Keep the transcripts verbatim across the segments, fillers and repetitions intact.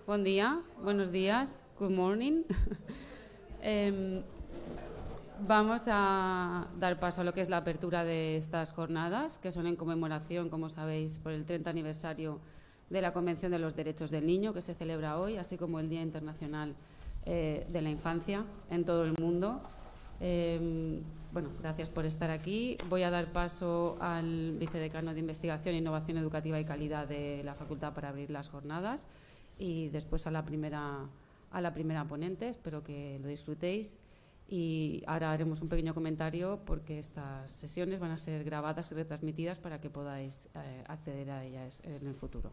Buen día, buenos días, good morning. eh, vamos a dar paso a lo que es la apertura de estas jornadas, que son en conmemoración, como sabéis, por el treinta aniversario de la Convención de los Derechos del Niño, que se celebra hoy, así como el Día Internacional eh, de la Infancia en todo el mundo. Eh, bueno, gracias por estar aquí. Voy a dar paso al vicedecano de Investigación, Innovación Educativa y Calidad de la Facultad para abrir las jornadas y después a la primera, a la primera ponente. Espero que lo disfrutéis y ahora haremos un pequeño comentario porque estas sesiones van a ser grabadas y retransmitidas para que podáis eh, acceder a ellas en el futuro.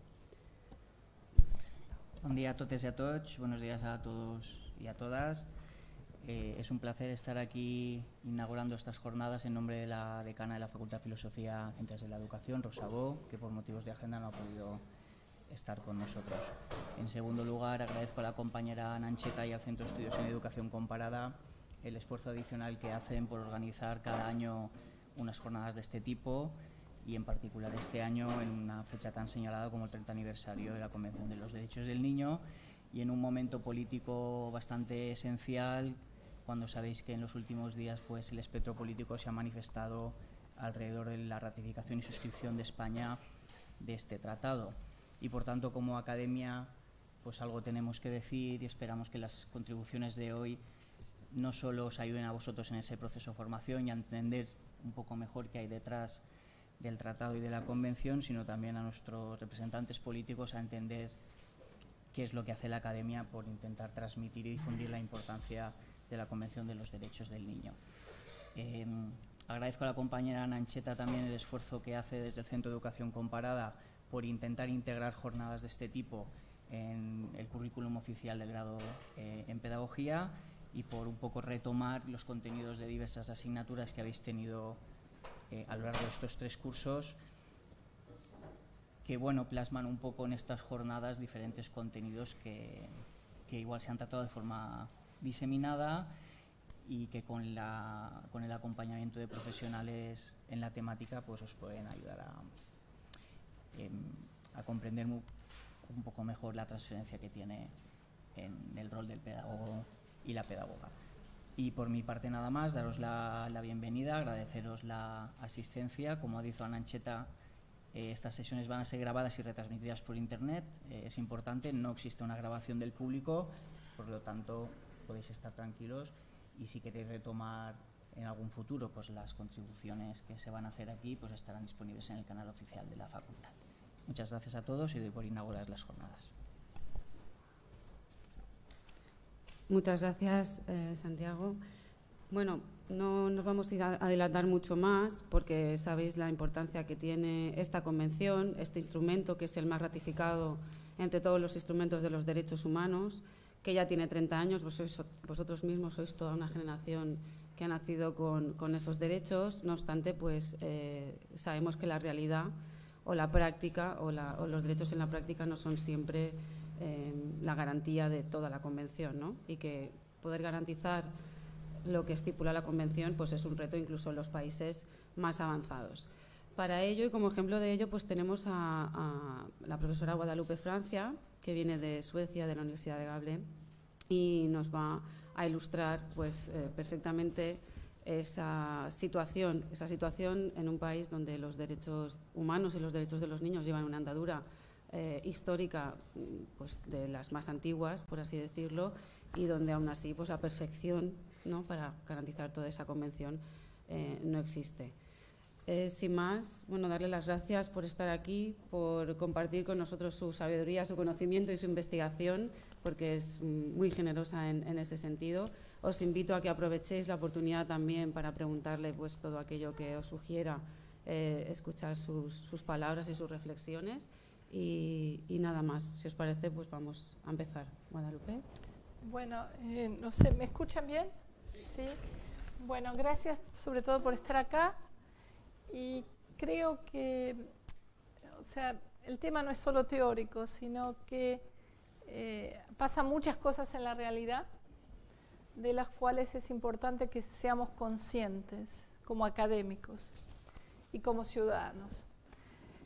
Buen día a totes y a tots, buenos días a todos y a todas. Eh, es un placer estar aquí inaugurando estas jornadas en nombre de la decana de la Facultad de Filosofía, Ciencias de la Educación, Rosa Bo, que por motivos de agenda no ha podido estar con nosotros. En segundo lugar, agradezco a la compañera Nancheta y al Centro de Estudios en Educación Comparada el esfuerzo adicional que hacen por organizar cada año unas jornadas de este tipo y en particular este año en una fecha tan señalada como el treinta aniversario de la Convención de los Derechos del Niño y en un momento político bastante esencial, cuando sabéis que en los últimos días pues, el espectro político se ha manifestado alrededor de la ratificación y suscripción de España de este tratado. Y por tanto, como academia, pues algo tenemos que decir y esperamos que las contribuciones de hoy no solo os ayuden a vosotros en ese proceso de formación y a entender un poco mejor qué hay detrás del tratado y de la convención, sino también a nuestros representantes políticos a entender qué es lo que hace la academia por intentar transmitir y difundir la importancia de la Convención de los Derechos del Niño. Eh, agradezco a la compañera Nancheta también el esfuerzo que hace desde el Centro de Educación Comparada por intentar integrar jornadas de este tipo en el currículum oficial del grado eh, en Pedagogía y por un poco retomar los contenidos de diversas asignaturas que habéis tenido eh, a lo largo de estos tres cursos, que bueno, plasman un poco en estas jornadas diferentes contenidos que, que igual se han tratado de forma diseminada y que con, la, con el acompañamiento de profesionales en la temática pues os pueden ayudar a, eh, a comprender muy, un poco mejor la transferencia que tiene en el rol del pedagogo y la pedagoga. Y por mi parte nada más, daros la, la bienvenida, agradeceros la asistencia. Como ha dicho Nancheta, eh, estas sesiones van a ser grabadas y retransmitidas por internet. Eh, es importante, no existe una grabación del público, por lo tanto podéis estar tranquilos y si queréis retomar en algún futuro pues las contribuciones que se van a hacer aquí pues estarán disponibles en el canal oficial de la facultad. Muchas gracias a todos y doy por inaugurar las jornadas. Muchas gracias, eh, Santiago. Bueno, no nos vamos a ir a adelantar mucho más porque sabéis la importancia que tiene esta convención, este instrumento que es el más ratificado entre todos los instrumentos de los derechos humanos, que ya tiene treinta años, vos sois, vosotros mismos sois toda una generación que ha nacido con, con esos derechos. No obstante, pues eh, sabemos que la realidad o la práctica o, la, o los derechos en la práctica no son siempre eh, la garantía de toda la convención, ¿no? Y que poder garantizar lo que estipula la convención pues es un reto incluso en los países más avanzados. Para ello, y como ejemplo de ello, pues tenemos a, a la profesora Guadalupe Francia, que viene de Suecia, de la Universidad de Gable, y nos va a ilustrar pues, eh, perfectamente esa situación, esa situación en un país donde los derechos humanos y los derechos de los niños llevan una andadura eh, histórica pues, de las más antiguas, por así decirlo, y donde aún así pues, la perfección, ¿no?, para garantizar toda esa convención eh, no existe. Eh, sin más, bueno, darle las gracias por estar aquí, por compartir con nosotros su sabiduría, su conocimiento y su investigación, porque es muy generosa en, en ese sentido. Os invito a que aprovechéis la oportunidad también para preguntarle pues, todo aquello que os sugiera, eh, escuchar sus, sus palabras y sus reflexiones. Y, y nada más, si os parece, pues vamos a empezar. Guadalupe. Bueno, eh, no sé, ¿me escuchan bien? Sí. Bueno, gracias sobre todo por estar acá. Y creo que, o sea, el tema no es solo teórico, sino que eh, pasan muchas cosas en la realidad de las cuales es importante que seamos conscientes como académicos y como ciudadanos.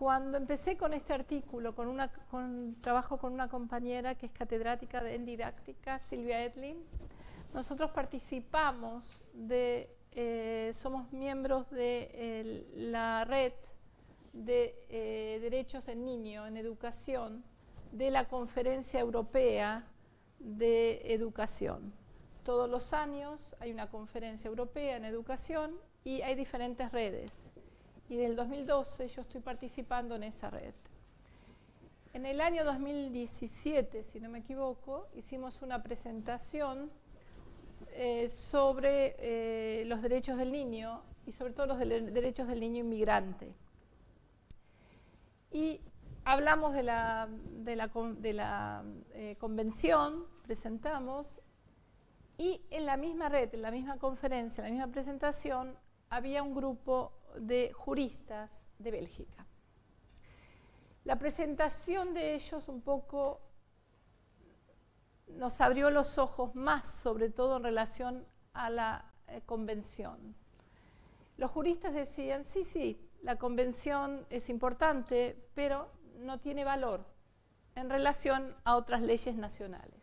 cuando empecé con este artículo, con una, con, trabajo con una compañera que es catedrática de, en didáctica, Silvia Edlin, nosotros participamos de, eh, somos miembros de eh, la red de eh, derechos del niño en educación de la Conferencia Europea de Educación. Todos los años hay una conferencia europea en educación y hay diferentes redes. Y desde el dos mil doce yo estoy participando en esa red. En el año dos mil diecisiete, si no me equivoco, hicimos una presentación eh, sobre eh, los derechos del niño y sobre todo los de derechos del niño inmigrante. Y hablamos de la, de la, de la eh, convención, presentamos, y en la misma red, en la misma conferencia, en la misma presentación, había un grupo de juristas de Bélgica. La presentación de ellos un poco nos abrió los ojos más, sobre todo en relación a la eh, convención. Los juristas decían, sí, sí, la convención es importante, pero no tiene valor en relación a otras leyes nacionales.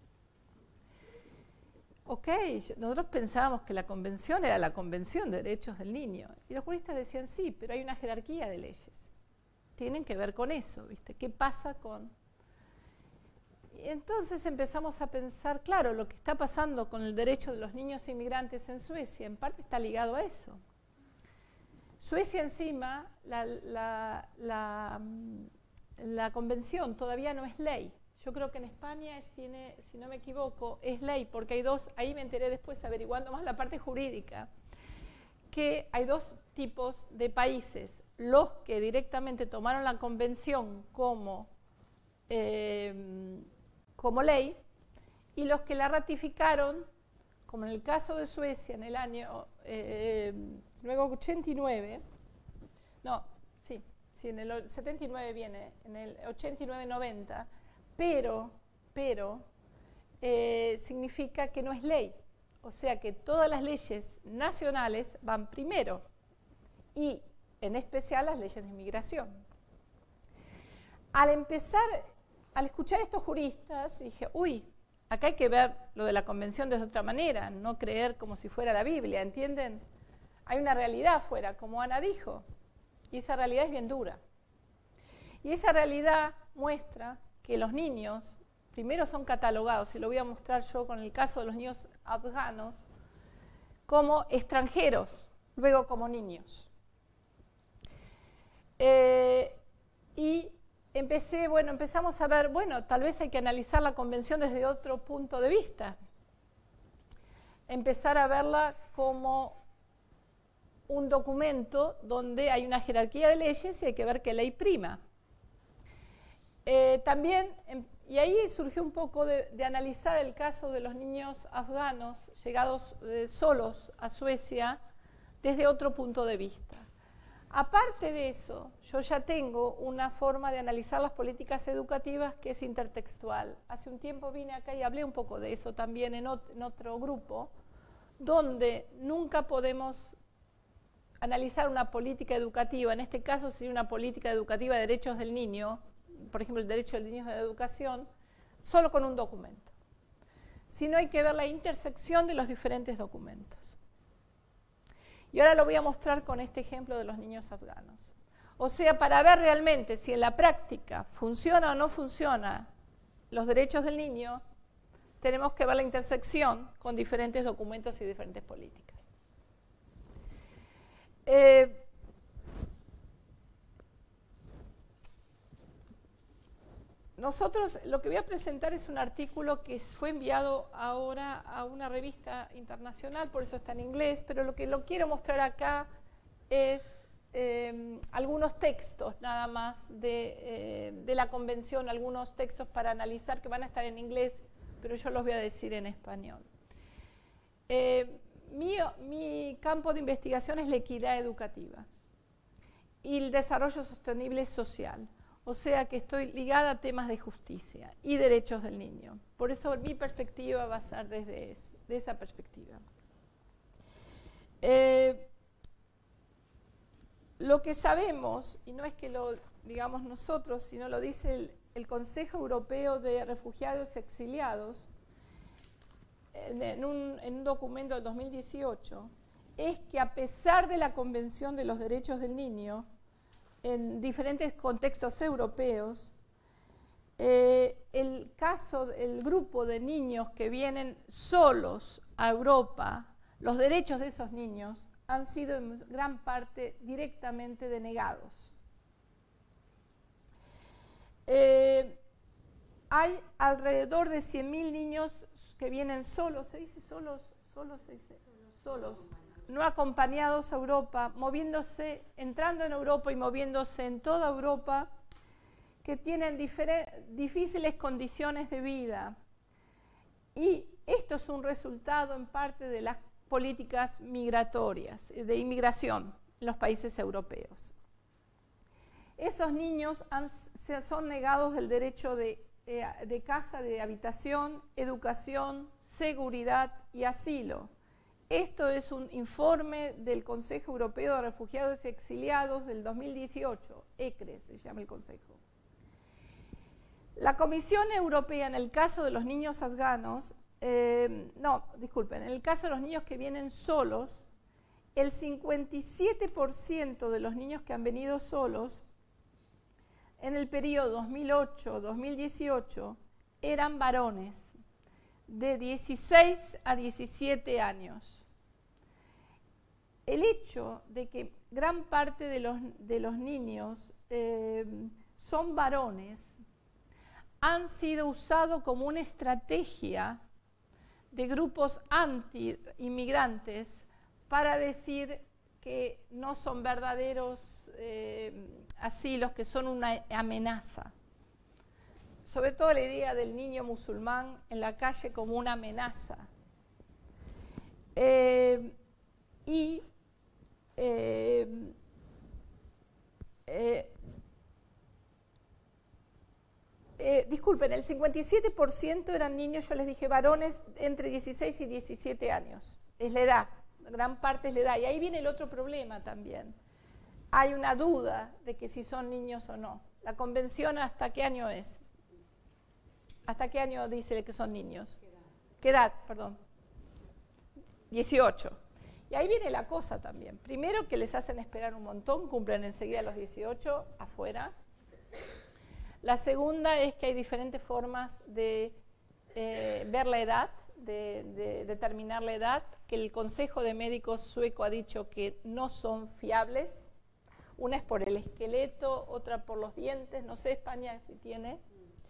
Ok, nosotros pensábamos que la convención era la Convención de Derechos del Niño. Y los juristas decían, sí, pero hay una jerarquía de leyes. Tienen que ver con eso, ¿viste? ¿Qué pasa con...? Y entonces empezamos a pensar, claro, lo que está pasando con el derecho de los niños inmigrantes en Suecia, en parte está ligado a eso. Suecia encima, la, la, la, la convención todavía no es ley. Yo creo que en España es, tiene, si no me equivoco, es ley, porque hay dos, ahí me enteré después averiguando más la parte jurídica, que hay dos tipos de países, los que directamente tomaron la convención como, eh, como ley y los que la ratificaron, como en el caso de Suecia en el año eh, luego ochenta y nueve, no, sí, sí, en el setenta y nueve viene, en el ochenta y nueve noventa, pero, pero eh, significa que no es ley, o sea que todas las leyes nacionales van primero y en especial las leyes de inmigración. Al empezar, al escuchar a estos juristas, dije, uy, acá hay que ver lo de la convención de otra manera, no creer como si fuera la Biblia, ¿entienden? Hay una realidad afuera, como Ana dijo, y esa realidad es bien dura. Y esa realidad muestra que los niños, primero son catalogados, y lo voy a mostrar yo con el caso de los niños afganos, como extranjeros, luego como niños. Eh, y empecé, bueno, empezamos a ver, bueno, tal vez hay que analizar la convención desde otro punto de vista. Empezar a verla como un documento donde hay una jerarquía de leyes y hay que ver qué ley prima. Eh, también, y ahí surgió un poco de, de analizar el caso de los niños afganos llegados eh, solos a Suecia desde otro punto de vista. Aparte de eso, yo ya tengo una forma de analizar las políticas educativas que es intertextual. Hace un tiempo vine acá y hablé un poco de eso también en, ot- en otro grupo, donde nunca podemos analizar una política educativa, en este caso sería una política educativa de derechos del niño, por ejemplo el derecho del niño a la educación, solo con un documento, sino hay que ver la intersección de los diferentes documentos. Y ahora lo voy a mostrar con este ejemplo de los niños afganos. O sea, para ver realmente si en la práctica funciona o no funciona los derechos del niño, tenemos que ver la intersección con diferentes documentos y diferentes políticas. Eh, Nosotros, lo que voy a presentar es un artículo que fue enviado ahora a una revista internacional, por eso está en inglés, pero lo que lo quiero mostrar acá es eh, algunos textos nada más de, eh, de la convención, algunos textos para analizar que van a estar en inglés, pero yo los voy a decir en español. Eh, mi, mi campo de investigación es la equidad educativa y el desarrollo sostenible social. O sea que estoy ligada a temas de justicia y derechos del niño. Por eso mi perspectiva va a ser desde es, de esa perspectiva. Eh, lo que sabemos, y no es que lo digamos nosotros, sino lo dice el, el Consejo Europeo de Refugiados y Exiliados, en, en, un, en un documento del dos mil dieciocho, es que a pesar de la Convención de los Derechos del Niño, en diferentes contextos europeos, eh, el caso, el grupo de niños que vienen solos a Europa, los derechos de esos niños han sido en gran parte directamente denegados. Eh, hay alrededor de cien mil niños que vienen solos, ¿se dice solos? Solos, se dice solos, no acompañados a Europa, moviéndose, entrando en Europa y moviéndose en toda Europa, que tienen difíciles condiciones de vida. Y esto es un resultado en parte de las políticas migratorias, de inmigración en los países europeos. Esos niños han, son negados del derecho de, eh, de casa, de habitación, educación, seguridad y asilo. Esto es un informe del Consejo Europeo de Refugiados y Exiliados del dos mil dieciocho, ECRES se llama el Consejo. La Comisión Europea, en el caso de los niños afganos, eh, no, disculpen, en el caso de los niños que vienen solos, el cincuenta y siete por ciento de los niños que han venido solos en el periodo dos mil ocho a dos mil dieciocho eran varones de dieciséis a diecisiete años. El hecho de que gran parte de los, de los niños eh, son varones han sido usados como una estrategia de grupos anti-inmigrantes para decir que no son verdaderos eh, asilos, que son una amenaza. Sobre todo la idea del niño musulmán en la calle como una amenaza. Eh, y eh, eh, eh, disculpen, el cincuenta y siete por ciento eran niños, yo les dije, varones entre dieciséis y diecisiete años. Es la edad, gran parte es la edad. Y ahí viene el otro problema también. Hay una duda de que si son niños o no. La convención, ¿hasta qué año es? ¿Hasta qué año dice que son niños? ¿Qué edad? ¿Qué edad? Perdón. dieciocho. Y ahí viene la cosa también. Primero que les hacen esperar un montón, cumplen enseguida los dieciocho afuera. La segunda es que hay diferentes formas de eh, ver la edad, de, de determinar la edad, que el Consejo de Médicos sueco ha dicho que no son fiables. Una es por el esqueleto, otra por los dientes, no sé España si tiene.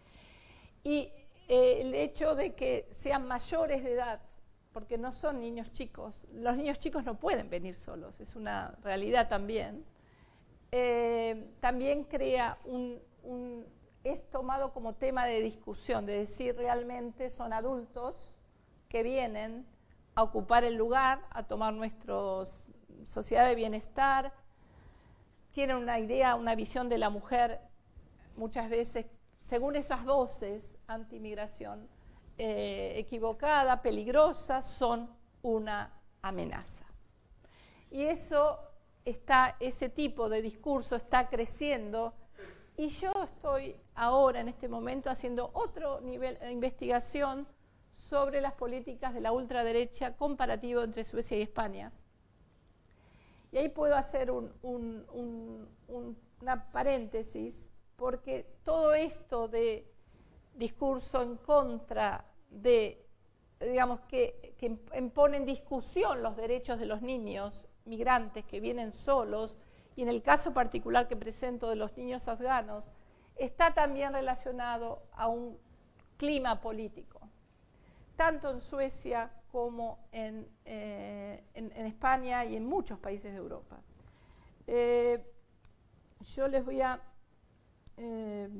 Y eh, el hecho de que sean mayores de edad, porque no son niños chicos, los niños chicos no pueden venir solos, es una realidad también, eh, también crea un, un, es tomado como tema de discusión, de decir realmente son adultos que vienen a ocupar el lugar, a tomar nuestra sociedad de bienestar, tienen una idea, una visión de la mujer muchas veces, según esas voces anti-inmigración, eh, equivocada, peligrosa, son una amenaza. Y eso está, ese tipo de discurso está creciendo y yo estoy ahora en este momento haciendo otro nivel de investigación sobre las políticas de la ultraderecha comparativo entre Suecia y España. Y ahí puedo hacer un, un, un, un, una paréntesis, porque todo esto de discurso en contra de, digamos, que, que pone en discusión los derechos de los niños migrantes que vienen solos, y en el caso particular que presento de los niños afganos, está también relacionado a un clima político, tanto en Suecia como en, eh, en, en España y en muchos países de Europa. Eh, yo les voy a... Eh,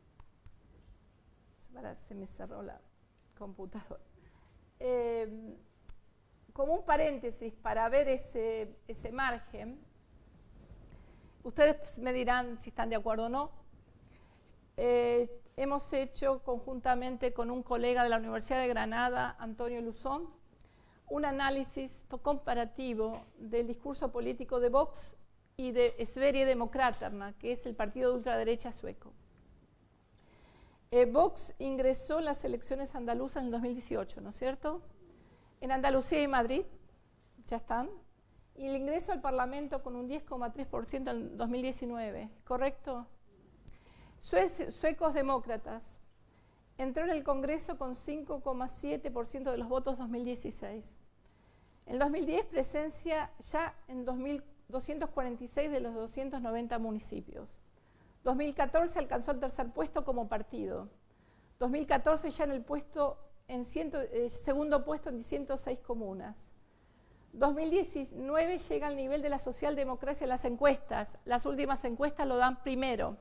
se me cerró la computadora. Eh, como un paréntesis para ver ese, ese margen, ustedes me dirán si están de acuerdo o no. Eh, hemos hecho conjuntamente con un colega de la Universidad de Granada, Antonio Luzón, un análisis comparativo del discurso político de Vox y de Sverigedemokraterna, que es el partido de ultraderecha sueco. Eh, Vox ingresó en las elecciones andaluzas en el dos mil dieciocho, ¿no es cierto? En Andalucía y Madrid, ya están. Y el ingreso al Parlamento con un diez coma tres por ciento en dos mil diecinueve, ¿correcto? Sue suecos demócratas. Entró en el Congreso con cinco coma siete por ciento de los votos dos mil dieciséis. En dos mil diez presencia ya en dos mil doscientos cuarenta y seis de los doscientos noventa municipios. dos mil catorce alcanzó el tercer puesto como partido. dos mil catorce ya en el puesto en ciento, eh, segundo puesto en ciento seis comunas. dos mil diecinueve llega al nivel de la socialdemocracia en las encuestas. Las últimas encuestas lo dan primero.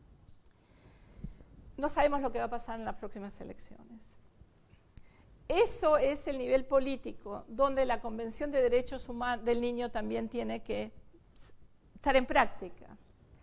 No sabemos lo que va a pasar en las próximas elecciones. Eso es el nivel político, donde la Convención de Derechos Humanos del Niño también tiene que estar en práctica.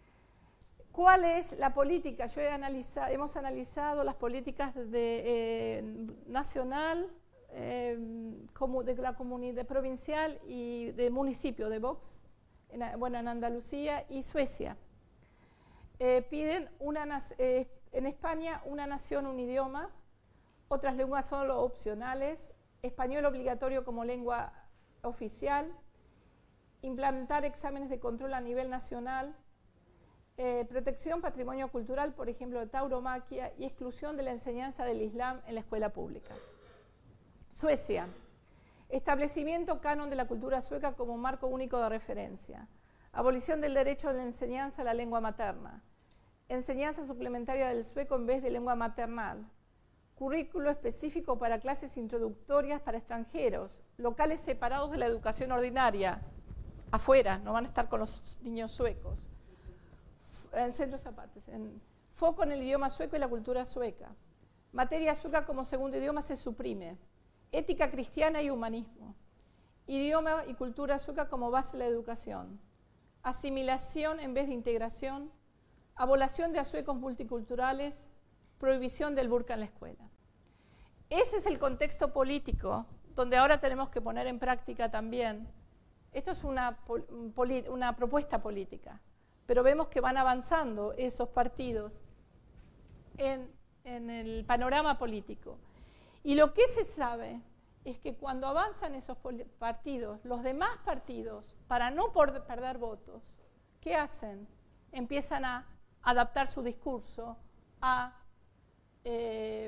¿Cuál es la política? Yo he analizado, hemos analizado las políticas de, eh, nacional, eh, como de la comunidad provincial y de municipio de Vox, en, bueno, en Andalucía y Suecia. Eh, piden una, eh, en España una nación, un idioma, otras lenguas solo opcionales, español obligatorio como lengua oficial, implantar exámenes de control a nivel nacional, eh, protección patrimonio cultural, por ejemplo, de tauromaquia, y exclusión de la enseñanza del Islam en la escuela pública. Suecia, establecimiento canon de la cultura sueca como marco único de referencia, abolición del derecho de la enseñanza a la lengua materna, enseñanza suplementaria del sueco en vez de lengua maternal, currículo específico para clases introductorias para extranjeros, locales separados de la educación ordinaria, afuera, no van a estar con los niños suecos, en centros apartes, en, foco en el idioma sueco y la cultura sueca, materia sueca como segundo idioma se suprime, ética cristiana y humanismo, idioma y cultura sueca como base de la educación, asimilación en vez de integración, abolición de asuecos multiculturales, prohibición del burka en la escuela. Ese es el contexto político donde ahora tenemos que poner en práctica también. Esto es una, una propuesta política, pero vemos que van avanzando esos partidos en, en el panorama político. Y lo que se sabe es que cuando avanzan esos partidos, los demás partidos, para no perder votos, ¿qué hacen? Empiezan a adaptar su discurso a, eh,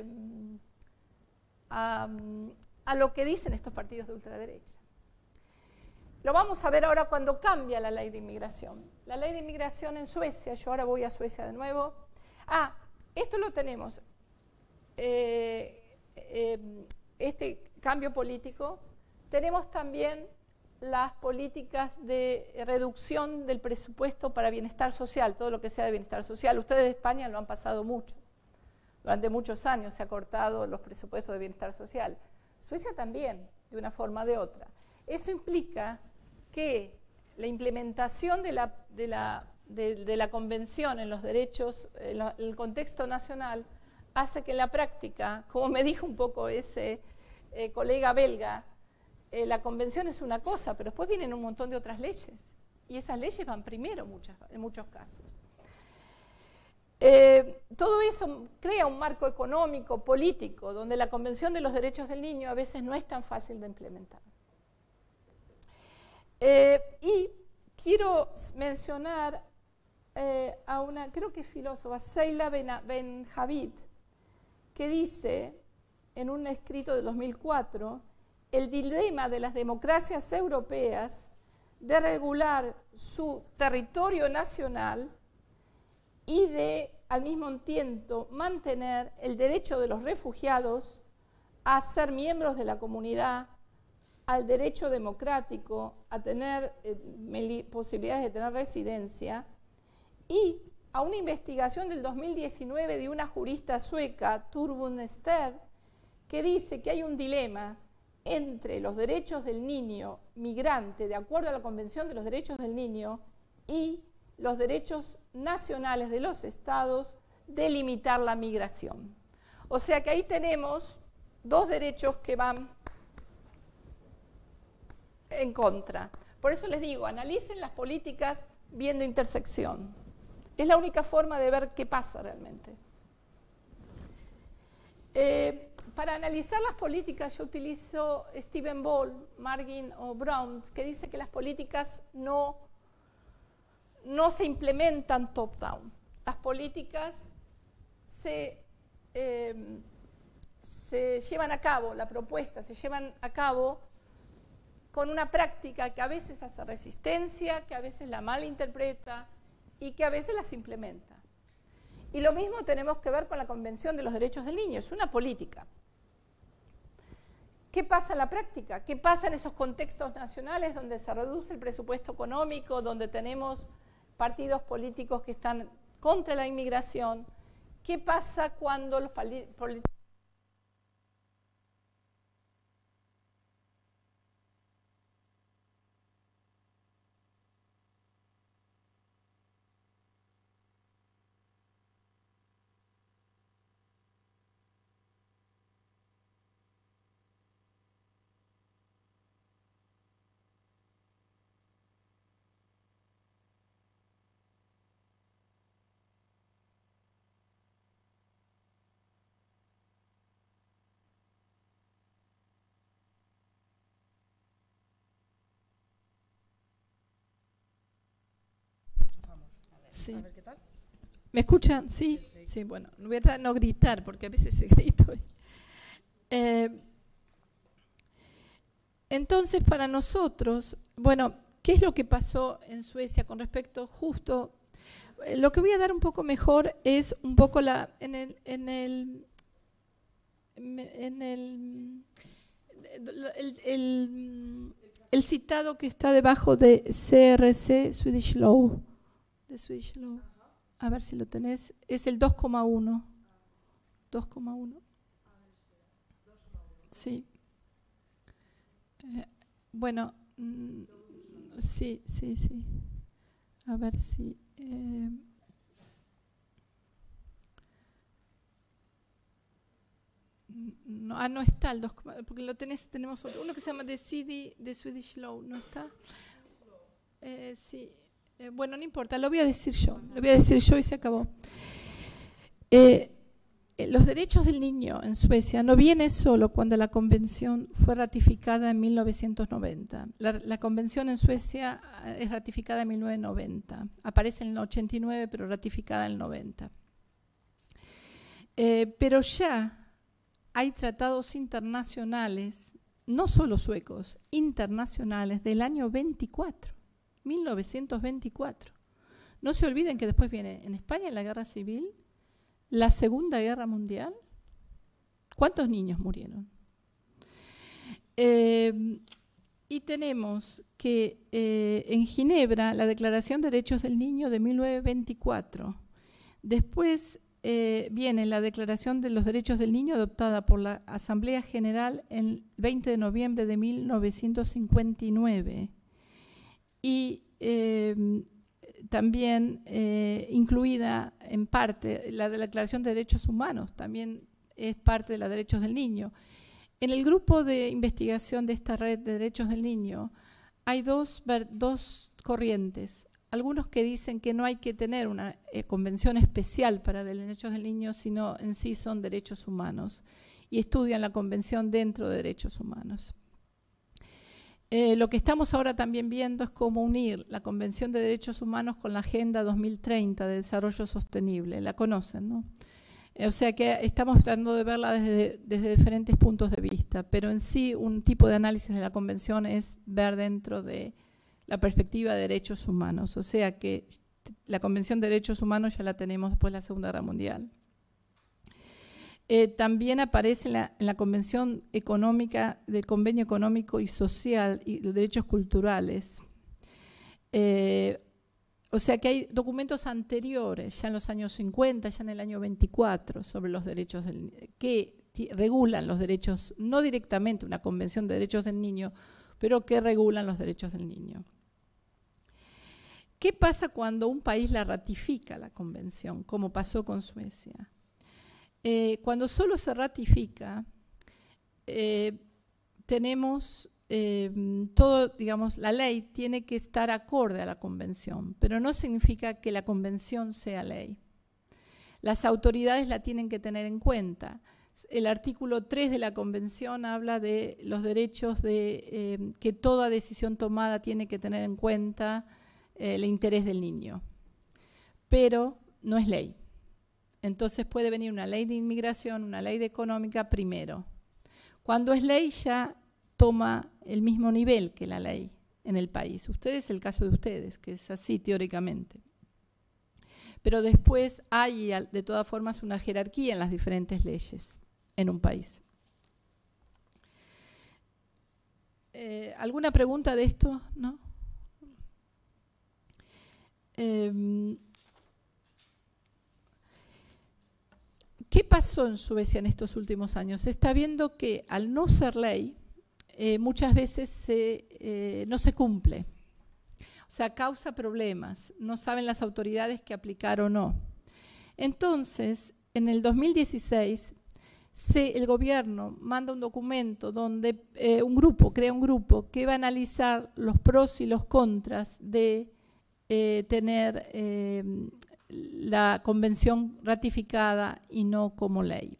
a, a lo que dicen estos partidos de ultraderecha. Lo vamos a ver ahora cuando cambia la ley de inmigración. La ley de inmigración en Suecia, yo ahora voy a Suecia de nuevo. Ah, esto lo tenemos. Eh, eh, este cambio político. Tenemos también las políticas de reducción del presupuesto para bienestar social, todo lo que sea de bienestar social. Ustedes de España lo han pasado mucho. Durante muchos años se ha cortado los presupuestos de bienestar social. Suecia también, de una forma o de otra. Eso implica que la implementación de la, de la, de, de la Convención en los derechos, en lo, en el contexto nacional, hace que en la práctica, como me dijo un poco ese eh, colega belga, eh, la Convención es una cosa, pero después vienen un montón de otras leyes. Y esas leyes van primero muchas, en muchos casos. Eh, todo eso crea un marco económico, político, donde la Convención de los Derechos del Niño a veces no es tan fácil de implementar. Eh, y quiero mencionar eh, a una, creo que es filósofa, Seila Ben-Javid, que dice en un escrito de dos mil cuatro, el dilema de las democracias europeas de regular su territorio nacional y de, al mismo tiempo, mantener el derecho de los refugiados a ser miembros de la comunidad, al derecho democrático, a tener eh, posibilidades de tener residencia, y a una investigación del dos mil diecinueve de una jurista sueca, Turbun Ester, que dice que hay un dilema entre los derechos del niño migrante, de acuerdo a la Convención de los Derechos del Niño, y los derechos nacionales de los estados de limitar la migración. O sea que ahí tenemos dos derechos que van en contra. Por eso les digo, analicen las políticas viendo intersección. Es la única forma de ver qué pasa realmente. Eh, para analizar las políticas yo utilizo Stephen Ball, Margin o Brown, que dice que las políticas no, no se implementan top-down. Las políticas se, eh, se llevan a cabo, la propuesta se llevan a cabo con una práctica que a veces hace resistencia, que a veces la malinterpreta y que a veces las implementa. Y lo mismo tenemos que ver con la Convención de los Derechos del Niño, es una política. ¿Qué pasa en la práctica? ¿Qué pasa en esos contextos nacionales donde se reduce el presupuesto económico, donde tenemos partidos políticos que están contra la inmigración? ¿Qué pasa cuando los políticos Sí. A ver qué tal. ¿Me escuchan? Sí, perfecto. Sí, bueno, voy a tratar de no gritar porque a veces se grito. Eh, entonces, para nosotros, bueno, ¿qué es lo que pasó en Suecia con respecto justo? Eh, lo que voy a dar un poco mejor es un poco la en el en el en el el, el, el citado que está debajo de C R C Swedish Law. De Swedish Law. A ver si lo tenés. Es el dos coma uno. dos coma uno. Sí. Eh, bueno, mm, sí, sí, sí. A ver si... Eh, no, ah, no está el dos, porque lo tenés, tenemos otro. Uno que se llama The City, de Swedish Law, ¿no está? Eh, sí. Eh, bueno, no importa, lo voy a decir yo, lo voy a decir yo y se acabó. Eh, eh, los derechos del niño en Suecia no viene solo cuando la convención fue ratificada en mil novecientos noventa. La, la convención en Suecia es ratificada en mil novecientos noventa. Aparece en el ochenta y nueve, pero ratificada en el noventa. Eh, pero ya hay tratados internacionales, no solo suecos, internacionales del año veinticuatro. mil novecientos veinticuatro. No se olviden que después viene en España la Guerra Civil, la Segunda Guerra Mundial. ¿Cuántos niños murieron? Eh, y tenemos que eh, en Ginebra la Declaración de Derechos del Niño de mil novecientos veinticuatro. Después eh, viene la Declaración de los Derechos del Niño adoptada por la Asamblea General el veinte de noviembre de mil novecientos cincuenta y nueve. Y eh, también eh, incluida en parte la de la Declaración de Derechos Humanos, también es parte de los derechos del niño. En el grupo de investigación de esta red de derechos del niño hay dos, dos corrientes. Algunos que dicen que no hay que tener una eh, convención especial para los derechos del niño, sino en sí son derechos humanos y estudian la convención dentro de derechos humanos. Eh, lo que estamos ahora también viendo es cómo unir la Convención de Derechos Humanos con la Agenda dos mil treinta de Desarrollo Sostenible. La conocen, ¿no? Eh, o sea que estamos tratando de verla desde, desde diferentes puntos de vista, pero en sí un tipo de análisis de la Convención es ver dentro de la perspectiva de derechos humanos. O sea que la Convención de Derechos Humanos ya la tenemos después de la Segunda Guerra Mundial. Eh, también aparece en la, en la Convención Económica del Convenio Económico y Social y los Derechos Culturales. Eh, o sea que hay documentos anteriores, ya en los años cincuenta, ya en el año veinticuatro, sobre los derechos del niño, que regulan los derechos, no directamente una Convención de Derechos del Niño, pero que regulan los derechos del niño. ¿Qué pasa cuando un país la ratifica, la Convención, como pasó con Suecia? Eh, cuando solo se ratifica, eh, tenemos eh, todo, digamos, la ley tiene que estar acorde a la convención, pero no significa que la convención sea ley. Las autoridades la tienen que tener en cuenta. El artículo tres de la convención habla de los derechos de eh, que toda decisión tomada tiene que tener en cuenta eh, el interés del niño, pero no es ley. Entonces puede venir una ley de inmigración, una ley de económica primero. Cuando es ley ya toma el mismo nivel que la ley en el país. Ustedes, el caso de ustedes, que es así teóricamente. Pero después hay, de todas formas, una jerarquía en las diferentes leyes en un país. Eh, ¿Alguna pregunta de esto? ¿No? Eh, ¿Qué pasó en Suecia en estos últimos años? Se está viendo que al no ser ley, eh, muchas veces se, eh, no se cumple. O sea, causa problemas. No saben las autoridades qué aplicar o no. Entonces, en el dos mil dieciséis, se, el gobierno manda un documento donde eh, un grupo, crea un grupo que va a analizar los pros y los contras de eh, tener eh, la convención ratificada y no como ley.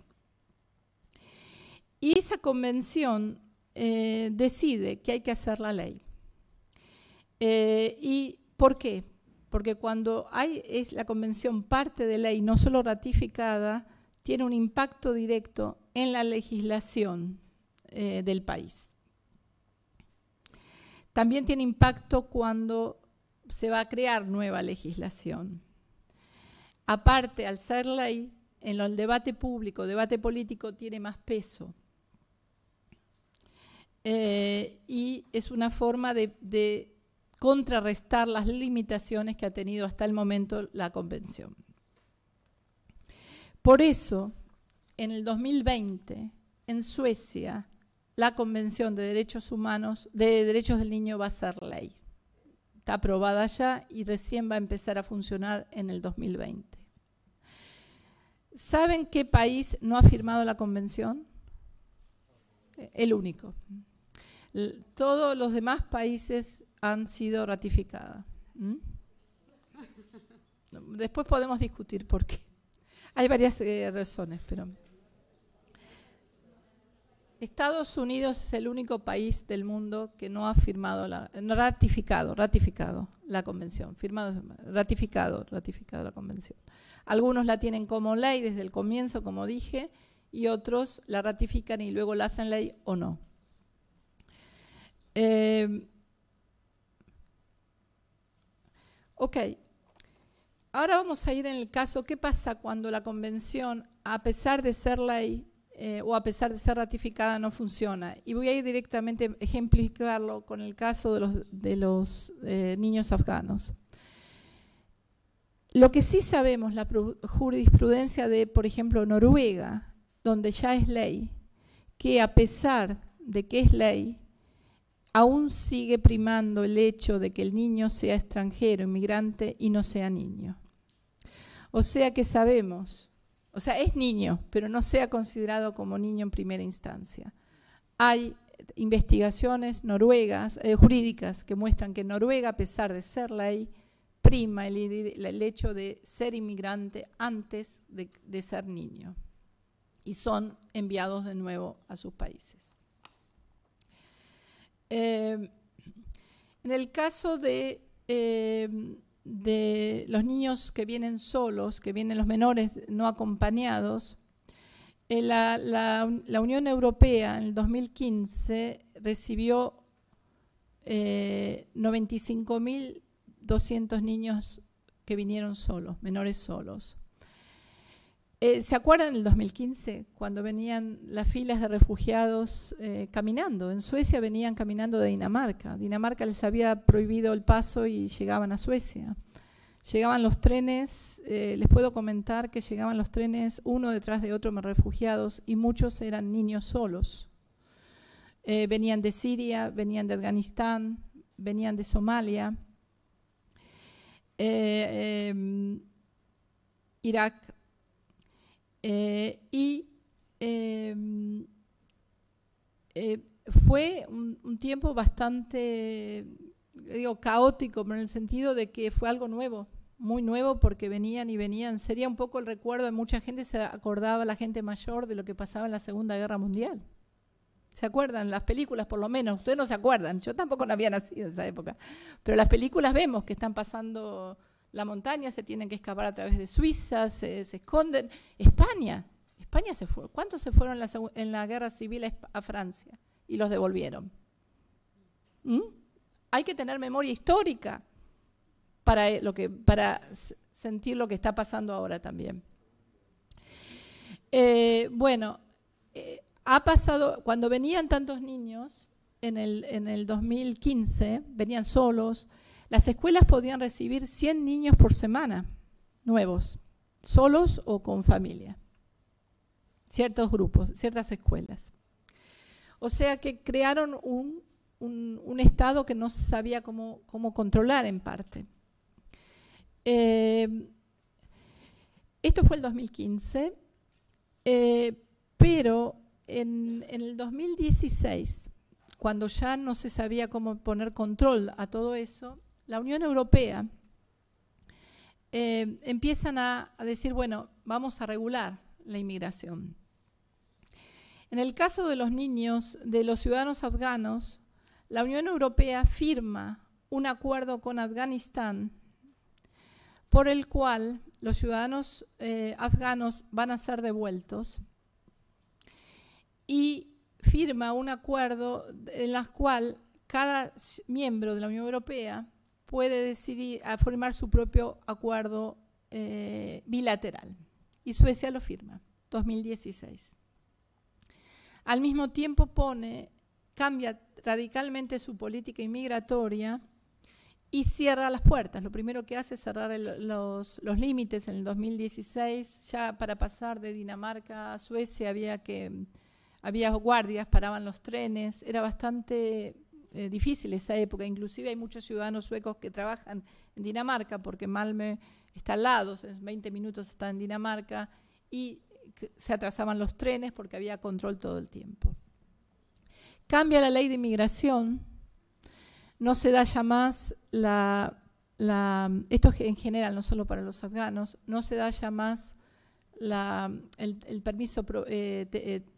Y esa convención eh, decide que hay que hacer la ley. Eh, ¿Y por qué? Porque cuando hay, es la convención parte de ley, no solo ratificada, tiene un impacto directo en la legislación eh, del país. También tiene impacto cuando se va a crear nueva legislación. Aparte, al ser ley, en el debate público, debate político, tiene más peso. Eh, y es una forma de, de contrarrestar las limitaciones que ha tenido hasta el momento la convención. Por eso, en el dos mil veinte, en Suecia, la Convención de Derechos Humanos, de Derechos del Niño va a ser ley. Está aprobada ya y recién va a empezar a funcionar en el dos mil veinte. ¿Saben qué país no ha firmado la convención? El único. Todos los demás países han sido ratificadas. ¿Mm? Después podemos discutir por qué. Hay varias eh, razones, pero... Estados Unidos es el único país del mundo que no ha firmado, la, ratificado, ratificado la convención, firmado, ratificado, ratificado la convención. Algunos la tienen como ley desde el comienzo, como dije, y otros la ratifican y luego la hacen ley o no. Eh, ok, ahora vamos a ir en el caso, ¿qué pasa cuando la convención, a pesar de ser ley, Eh, o a pesar de ser ratificada, no funciona? Y voy a ir directamente a ejemplificarlo con el caso de los, de los eh, niños afganos. Lo que sí sabemos, la jurisprudencia de, por ejemplo, Noruega, donde ya es ley, que a pesar de que es ley, aún sigue primando el hecho de que el niño sea extranjero, inmigrante, y no sea niño. O sea que sabemos... O sea, es niño, pero no sea considerado como niño en primera instancia. Hay investigaciones noruegas, eh, jurídicas que muestran que Noruega, a pesar de ser ley, prima el, el hecho de ser inmigrante antes de, de ser niño. Y son enviados de nuevo a sus países. Eh, en el caso de... Eh, de los niños que vienen solos, que vienen los menores no acompañados, eh, la, la, la Unión Europea en el dos mil quince recibió eh, noventa y cinco mil doscientos niños que vinieron solos, menores solos. Eh, ¿Se acuerdan del dos mil quince, cuando venían las filas de refugiados eh, caminando? En Suecia venían caminando de Dinamarca. Dinamarca les había prohibido el paso y llegaban a Suecia. Llegaban los trenes, eh, les puedo comentar que llegaban los trenes uno detrás de otro refugiados y muchos eran niños solos. Eh, venían de Siria, venían de Afganistán, venían de Somalia, eh, eh, Irak. Eh, y eh, eh, fue un, un tiempo bastante, digo, caótico, pero en el sentido de que fue algo nuevo, muy nuevo, porque venían y venían. Sería un poco el recuerdo de mucha gente, se acordaba la gente mayor de lo que pasaba en la Segunda Guerra Mundial. ¿Se acuerdan? Las películas, por lo menos, ustedes no se acuerdan, yo tampoco no había nacido en esa época, pero las películas vemos que están pasando la montaña, se tienen que escapar a través de Suiza, se, se esconden. España, España se fue. ¿Cuántos se fueron en la, en la guerra civil a, a Francia y los devolvieron? ¿Mm? Hay que tener memoria histórica para, lo que, para sentir lo que está pasando ahora también. Eh, bueno, eh, ha pasado, cuando venían tantos niños, en el, en el dos mil quince, venían solos, las escuelas podían recibir cien niños por semana, nuevos, solos o con familia. Ciertos grupos, ciertas escuelas. O sea que crearon un, un, un estado que no sabía cómo, cómo controlar en parte. Eh, esto fue el dos mil quince, eh, pero en, en el dos mil dieciséis, cuando ya no se sabía cómo poner control a todo eso, la Unión Europea eh, empiezan a, a decir, bueno, vamos a regular la inmigración. En el caso de los niños, de los ciudadanos afganos, la Unión Europea firma un acuerdo con Afganistán por el cual los ciudadanos eh, afganos van a ser devueltos y firma un acuerdo en el cual cada miembro de la Unión Europea puede decidir a formar su propio acuerdo eh, bilateral. Y Suecia lo firma, dos mil dieciséis. Al mismo tiempo pone, cambia radicalmente su política inmigratoria y cierra las puertas. Lo primero que hace es cerrar el, los, los límites en el dos mil dieciséis. Ya para pasar de Dinamarca a Suecia había, que, había guardias, paraban los trenes. Era bastante eh, difícil esa época. Inclusive hay muchos ciudadanos suecos que trabajan en Dinamarca porque Malmö está al lado, en veinte minutos está en Dinamarca, y se atrasaban los trenes porque había control todo el tiempo. Cambia la ley de inmigración. No se da ya más la, la, esto es en general, no solo para los afganos, no se da ya más la, el, el permiso, pro, eh, te, eh,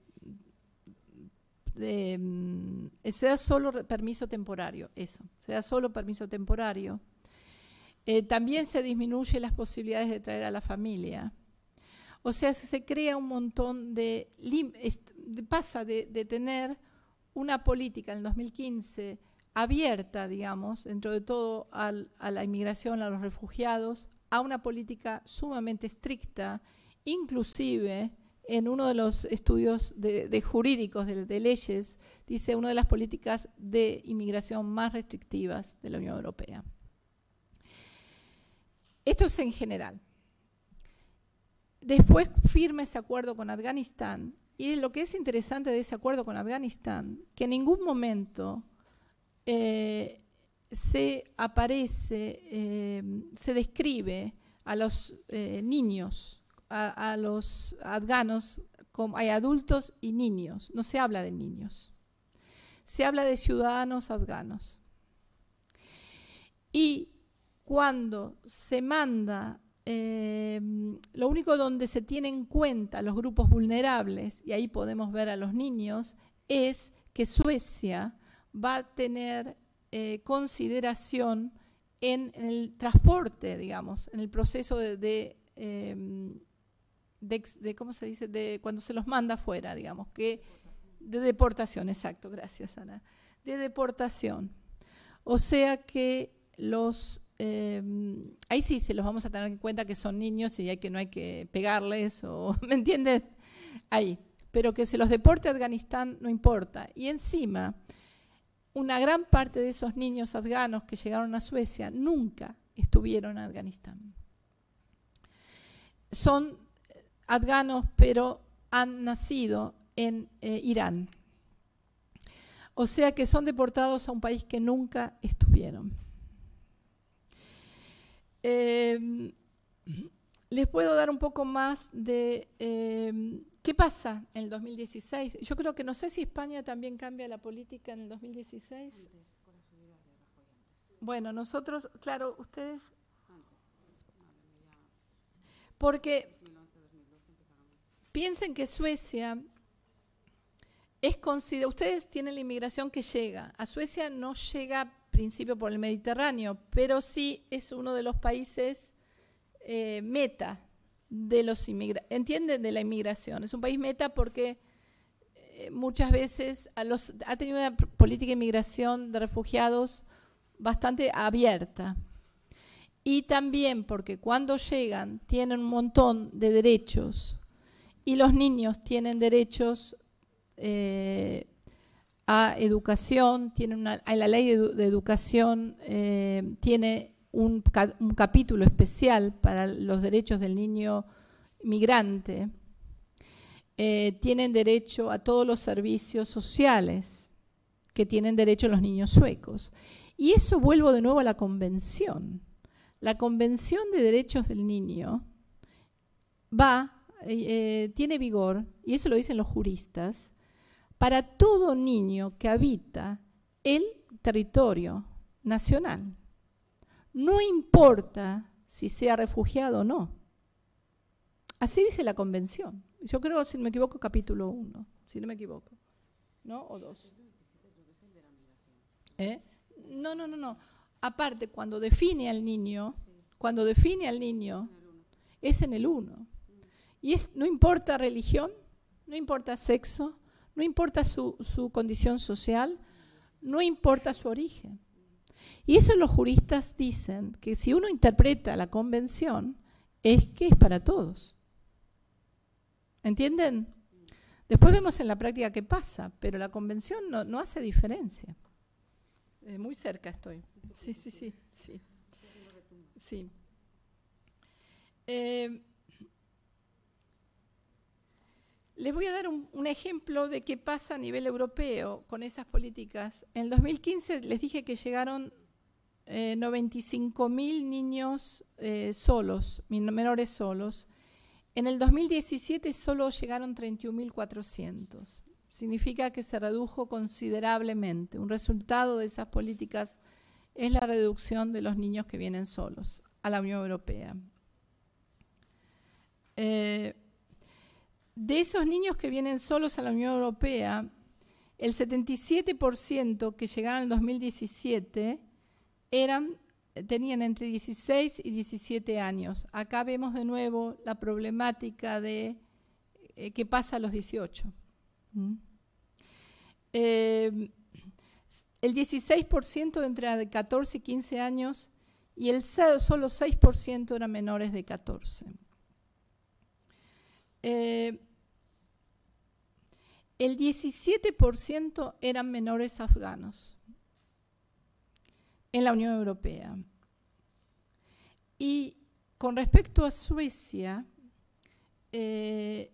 de, eh, se da solo permiso temporario, eso, se da solo permiso temporario. Eh, también se disminuye las posibilidades de traer a la familia. O sea, se crea un montón de, de pasa de, de tener una política en el dos mil quince abierta, digamos, dentro de todo al, a la inmigración, a los refugiados, a una política sumamente estricta, inclusive en uno de los estudios de, de jurídicos, de, de leyes, dice una de las políticas de inmigración más restrictivas de la Unión Europea. Esto es en general. Después firma ese acuerdo con Afganistán, y lo que es interesante de ese acuerdo con Afganistán, que en ningún momento Eh, se aparece, eh, se describe a los eh, niños, a, a los afganos, como hay adultos y niños, no se habla de niños, se habla de ciudadanos afganos. Y cuando se manda, eh, lo único donde se tiene en cuenta los grupos vulnerables, y ahí podemos ver a los niños, es que Suecia va a tener eh, consideración en, en el transporte, digamos, en el proceso de, de, eh, de, de, ¿cómo se dice?, de cuando se los manda afuera, digamos, que de deportación, exacto, gracias Ana, de deportación. O sea que los, eh, ahí sí se los vamos a tener en cuenta que son niños y hay que, no hay que pegarles, o, ¿me entiendes? Ahí, pero que se los deporte a Afganistán no importa. Y encima, una gran parte de esos niños afganos que llegaron a Suecia nunca estuvieron en Afganistán. Son afganos, pero han nacido en eh, Irán. O sea que son deportados a un país que nunca estuvieron. Eh, les puedo dar un poco más de eh, ¿Qué pasa en el dos mil dieciséis? Yo creo que no sé si España también cambia la política en el dos mil dieciséis. Bueno, nosotros, claro, ustedes... Porque piensen que Suecia es considerada... Ustedes tienen la inmigración que llega. A Suecia no llega a principio por el Mediterráneo, pero sí es uno de los países eh, meta de los inmigrantes. ¿Entienden? De la inmigración. Es un país meta porque eh, muchas veces a los, ha tenido una política de inmigración de refugiados bastante abierta. Y también porque cuando llegan tienen un montón de derechos y los niños tienen derechos eh, a educación, tienen una, la ley de, edu de educación eh, tiene un, ca un capítulo especial para los derechos del niño migrante, eh, tienen derecho a todos los servicios sociales que tienen derecho los niños suecos. Y eso vuelvo de nuevo a la Convención. La Convención de Derechos del Niño va, eh, tiene vigor, y eso lo dicen los juristas, para todo niño que habita el territorio nacional. No importa si sea refugiado o no. Así dice la Convención. Yo creo, si no me equivoco, capítulo uno, si no me equivoco. ¿No? O dos. ¿Eh? No, no, no, no. Aparte, cuando define al niño, cuando define al niño, es en el uno. Y es, no importa religión, no importa sexo, no importa su, su condición social, no importa su origen. Y eso los juristas dicen que si uno interpreta la Convención, es que es para todos. ¿Entienden? Después vemos en la práctica qué pasa, pero la Convención no, no hace diferencia. Eh, muy cerca estoy. Sí, sí, sí. sí. sí. Eh, les voy a dar un, un ejemplo de qué pasa a nivel europeo con esas políticas. En el dos mil quince les dije que llegaron eh, noventa y cinco mil niños eh, solos, menores solos. En el dos mil diecisiete solo llegaron treinta y un mil cuatrocientos. Significa que se redujo considerablemente. Un resultado de esas políticas es la reducción de los niños que vienen solos a la Unión Europea. Eh, de esos niños que vienen solos a la Unión Europea, el setenta y siete por ciento que llegaron en el dos mil diecisiete eran, tenían entre dieciséis y diecisiete años. Acá vemos de nuevo la problemática de eh, qué pasa a los dieciocho. ¿Mm? Eh, el dieciséis por ciento entre catorce y quince años y el solo seis por ciento eran menores de catorce. Eh, el diecisiete por ciento eran menores afganos en la Unión Europea. Y con respecto a Suecia, eh,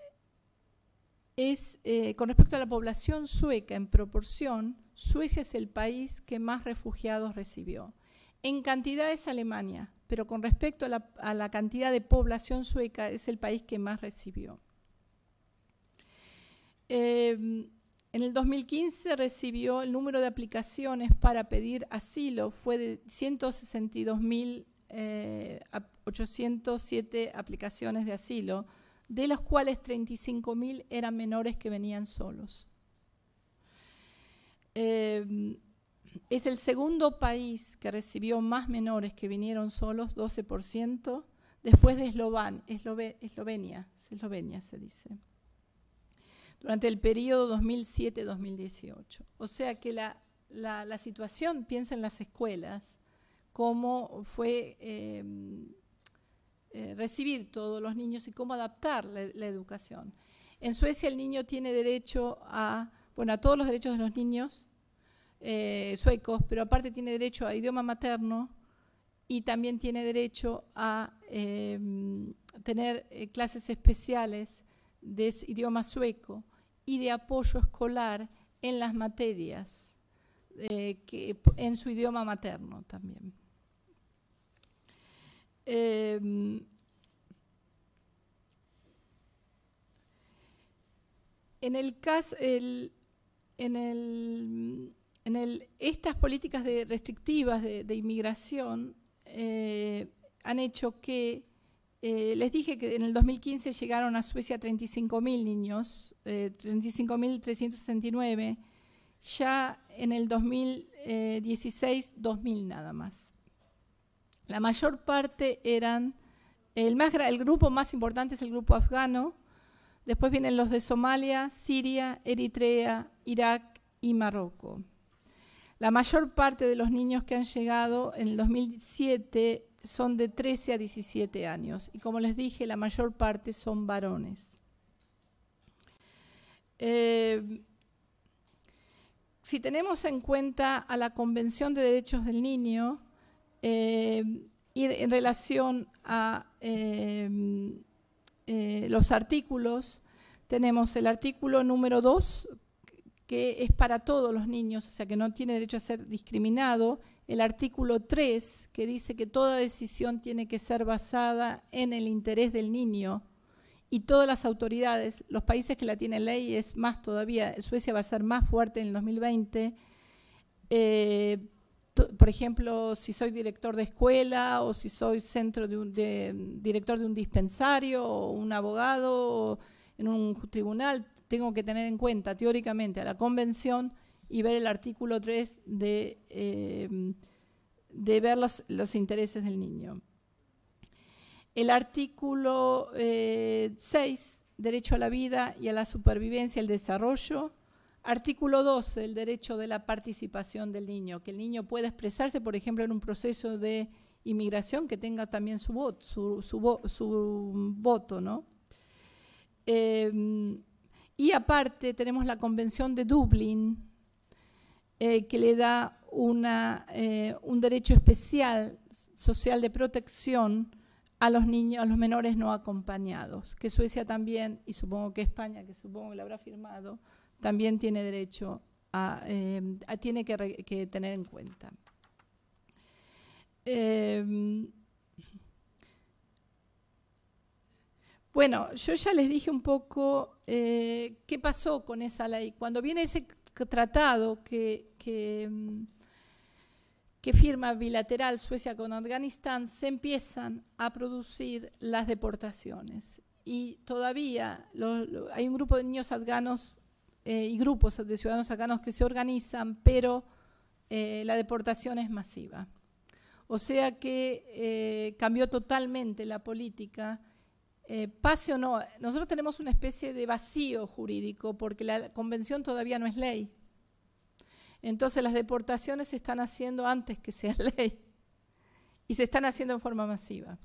es, eh, con respecto a la población sueca en proporción, Suecia es el país que más refugiados recibió. En cantidad es Alemania, pero con respecto a la, a la cantidad de población sueca es el país que más recibió. Eh, en el dos mil quince recibió el número de aplicaciones para pedir asilo fue de ciento sesenta y dos mil ochocientos siete aplicaciones de asilo, de los cuales treinta y cinco mil eran menores que venían solos. Eh, es el segundo país que recibió más menores que vinieron solos, doce por ciento, después de Eslovan, Eslove, Eslovenia, Eslovenia se dice, durante el periodo dos mil siete a dos mil dieciocho. O sea que la, la, la situación, piensa en las escuelas, cómo fue eh, eh, recibir todos los niños y cómo adaptar la, la educación. En Suecia el niño tiene derecho a, bueno, a todos los derechos de los niños eh, suecos, pero aparte tiene derecho a idioma materno y también tiene derecho a eh, tener eh, clases especiales de idioma sueco y de apoyo escolar en las materias eh, que, en su idioma materno también. Eh, en el caso, el, en, el, en el, estas políticas de restrictivas de, de inmigración eh, han hecho que, eh, les dije que en el dos mil quince llegaron a Suecia treinta y cinco mil niños, eh, treinta y cinco mil trescientos sesenta y nueve, ya en el dos mil dieciséis dos mil nada más. La mayor parte eran, el, más, el grupo más importante es el grupo afgano, después vienen los de Somalia, Siria, Eritrea, Irak y Marruecos. La mayor parte de los niños que han llegado en el dos mil siete son de trece a diecisiete años y como les dije, la mayor parte son varones. Eh, si tenemos en cuenta a la Convención de Derechos del Niño eh, y en relación a eh, eh, los artículos, tenemos el artículo número dos, que es para todos los niños, o sea que no tiene derecho a ser discriminado. El artículo tres, que dice que toda decisión tiene que ser basada en el interés del niño y todas las autoridades, los países que la tienen ley es más todavía, Suecia va a ser más fuerte en el dos mil veinte. Eh, por ejemplo, si soy director de escuela o si soy centro de un, de, director de un dispensario o un abogado o en un tribunal, tengo que tener en cuenta teóricamente a la convención y ver el artículo tres de, eh, de ver los, los intereses del niño. El artículo eh, seis, derecho a la vida y a la supervivencia y el desarrollo. Artículo doce, el derecho de la participación del niño, que el niño pueda expresarse, por ejemplo, en un proceso de inmigración, que tenga también su voto, su, su, su voto, ¿no? Eh, y aparte tenemos la Convención de Dublín, eh, que le da una, eh, un derecho especial social de protección a los niños, a los menores no acompañados, que Suecia también, y supongo que España, que supongo que lo habrá firmado, también tiene derecho a, eh, a tiene que, re, que tener en cuenta. Eh, bueno, yo ya les dije un poco eh, qué pasó con esa ley. Cuando viene ese tratado que, que, que firma bilateral Suecia con Afganistán, se empiezan a producir las deportaciones. Y todavía lo, lo, hay un grupo de niños afganos eh, y grupos de ciudadanos afganos que se organizan, pero eh, la deportación es masiva. O sea que eh, cambió totalmente la política. Eh, pase o no, nosotros tenemos una especie de vacío jurídico porque la convención todavía no es ley. Entonces las deportaciones se están haciendo antes que sea ley y se están haciendo en forma masiva.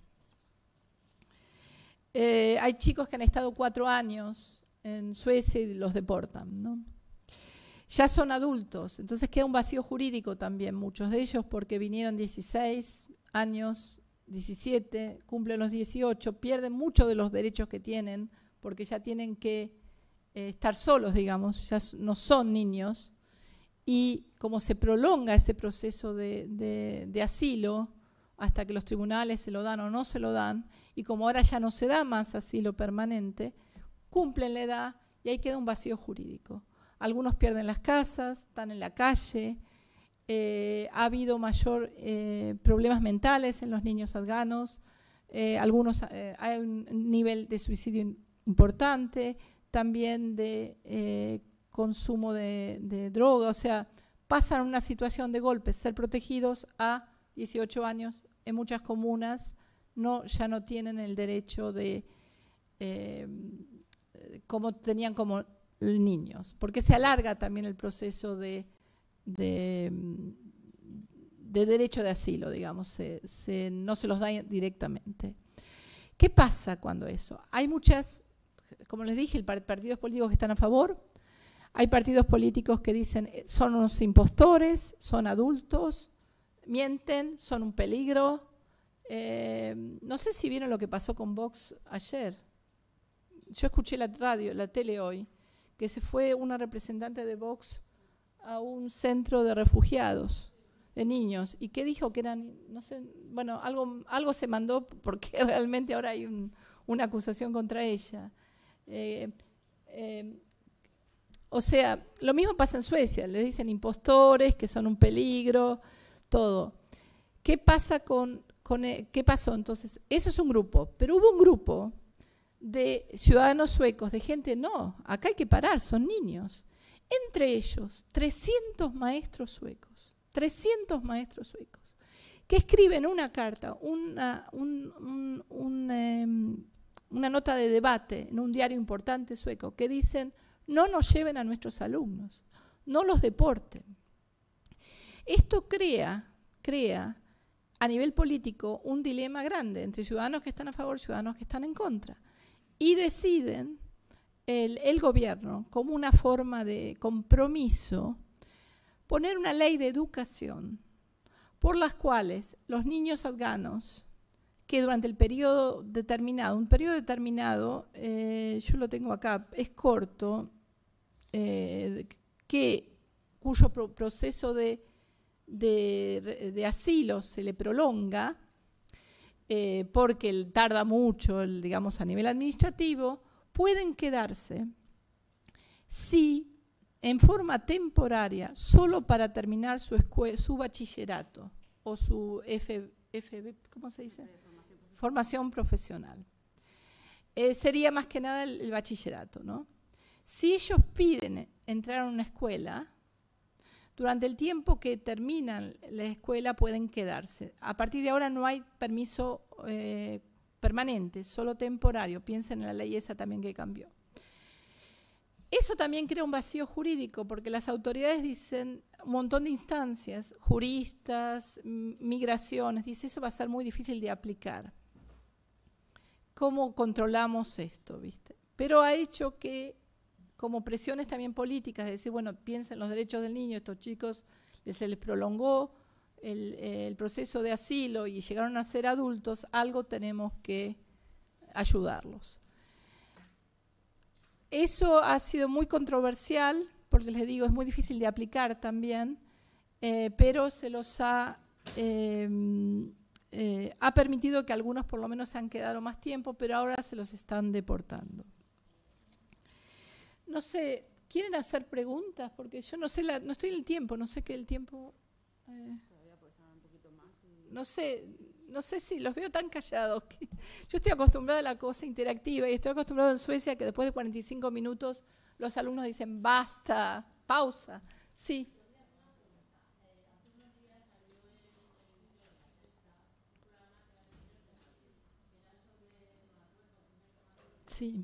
Eh, hay chicos que han estado cuatro años en Suecia y los deportan, ¿no? Ya son adultos, entonces queda un vacío jurídico también, muchos de ellos porque vinieron dieciséis años, diecisiete, cumplen los dieciocho, pierden muchos de los derechos que tienen porque ya tienen que eh, estar solos, digamos, ya no son niños. Y como se prolonga ese proceso de, de, de asilo hasta que los tribunales se lo dan o no se lo dan, y como ahora ya no se da más asilo permanente, cumplen la edad y ahí queda un vacío jurídico. Algunos pierden las casas, están en la calle, eh, ha habido mayor eh, problemas mentales en los niños afganos, eh, algunos eh, hay un nivel de suicidio importante, también de eh, consumo de, de droga, o sea, pasan una situación de golpe, ser protegidos a dieciocho años, en muchas comunas no, ya no tienen el derecho de, eh, como tenían como niños, porque se alarga también el proceso de, de, de derecho de asilo, digamos, se, se, no se los da directamente. ¿Qué pasa cuando eso? Hay muchas, como les dije, partidos políticos que están a favor, hay partidos políticos que dicen son unos impostores, son adultos, mienten, son un peligro. Eh, no sé si vieron lo que pasó con Vox ayer. Yo escuché la radio, la tele hoy, que se fue una representante de Vox a un centro de refugiados, de niños, y que dijo que eran, no sé, bueno, algo, algo se mandó porque realmente ahora hay un, una acusación contra ella. Eh, eh, O sea, lo mismo pasa en Suecia, les dicen impostores, que son un peligro, todo. ¿Qué pasa con, con qué pasó entonces? Eso es un grupo, pero hubo un grupo de ciudadanos suecos, de gente, no, acá hay que parar, son niños. Entre ellos, trescientos maestros suecos, trescientos maestros suecos, que escriben una carta, una, un, un, un, eh, una nota de debate en un diario importante sueco, que dicen, no nos lleven a nuestros alumnos, no los deporten. Esto crea, crea a nivel político un dilema grande entre ciudadanos que están a favor y ciudadanos que están en contra. Y deciden el, el gobierno, como una forma de compromiso, poner una ley de educación por las cuales los niños afganos, que durante el periodo determinado, un periodo determinado, eh, yo lo tengo acá, es corto, eh, que, cuyo pro proceso de, de, de asilo se le prolonga, eh, porque el, tarda mucho, el, digamos, a nivel administrativo, pueden quedarse si en forma temporaria, solo para terminar su, su bachillerato o su F, F B, ¿cómo se dice? Formación profesional. Formación profesional. Eh, sería más que nada el, el bachillerato, ¿no? Si ellos piden entrar a una escuela, durante el tiempo que terminan la escuela pueden quedarse. A partir de ahora no hay permiso eh, permanente, solo temporario. Piensen en la ley esa también que cambió. Eso también crea un vacío jurídico, porque las autoridades dicen, un montón de instancias, juristas, migraciones, dice, eso va a ser muy difícil de aplicar. ¿Cómo controlamos esto, viste? Pero ha hecho que, como presiones también políticas, de decir, bueno, piensen los derechos del niño, estos chicos se les prolongó el, el proceso de asilo y llegaron a ser adultos, algo tenemos que ayudarlos. Eso ha sido muy controversial, porque les digo, es muy difícil de aplicar también, eh, pero se los ha, eh, eh, ha permitido que algunos por lo menos se han quedado más tiempo, pero ahora se los están deportando. No sé, ¿quieren hacer preguntas? Porque yo no sé, la, no estoy en el tiempo, no sé qué el tiempo... Eh, Todavía puede ser un poquito más. Y... No sé, no sé si los veo tan callados. Que yo estoy acostumbrada a la cosa interactiva y estoy acostumbrada en Suecia que después de cuarenta y cinco minutos los alumnos dicen basta, pausa. Sí. Sí.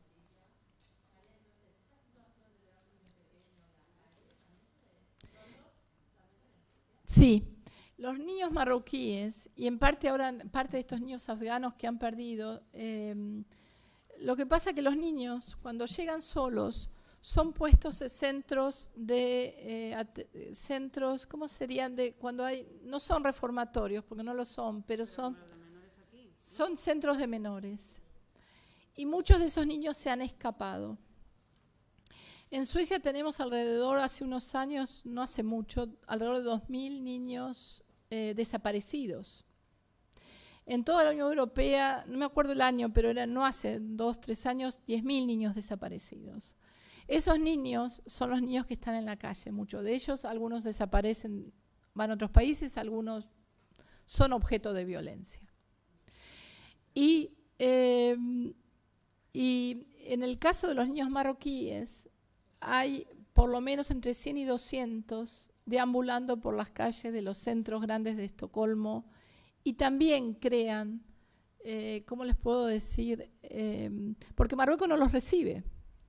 Sí, los niños marroquíes, y en parte ahora parte de estos niños afganos que han perdido, eh, lo que pasa es que los niños, cuando llegan solos, son puestos en centros de, eh, centros, ¿cómo serían? De cuando hay, no son reformatorios, porque no lo son, pero son, son centros de menores. Y muchos de esos niños se han escapado. En Suecia tenemos alrededor, hace unos años, no hace mucho, alrededor de dos mil niños eh, desaparecidos. En toda la Unión Europea, no me acuerdo el año, pero era no hace dos, tres años, diez mil niños desaparecidos. Esos niños son los niños que están en la calle, muchos de ellos, algunos desaparecen, van a otros países, algunos son objeto de violencia. Y, eh, y en el caso de los niños marroquíes, hay por lo menos entre cien y doscientos deambulando por las calles de los centros grandes de Estocolmo y también crean, eh, ¿cómo les puedo decir? Eh, porque Marruecos no los recibe.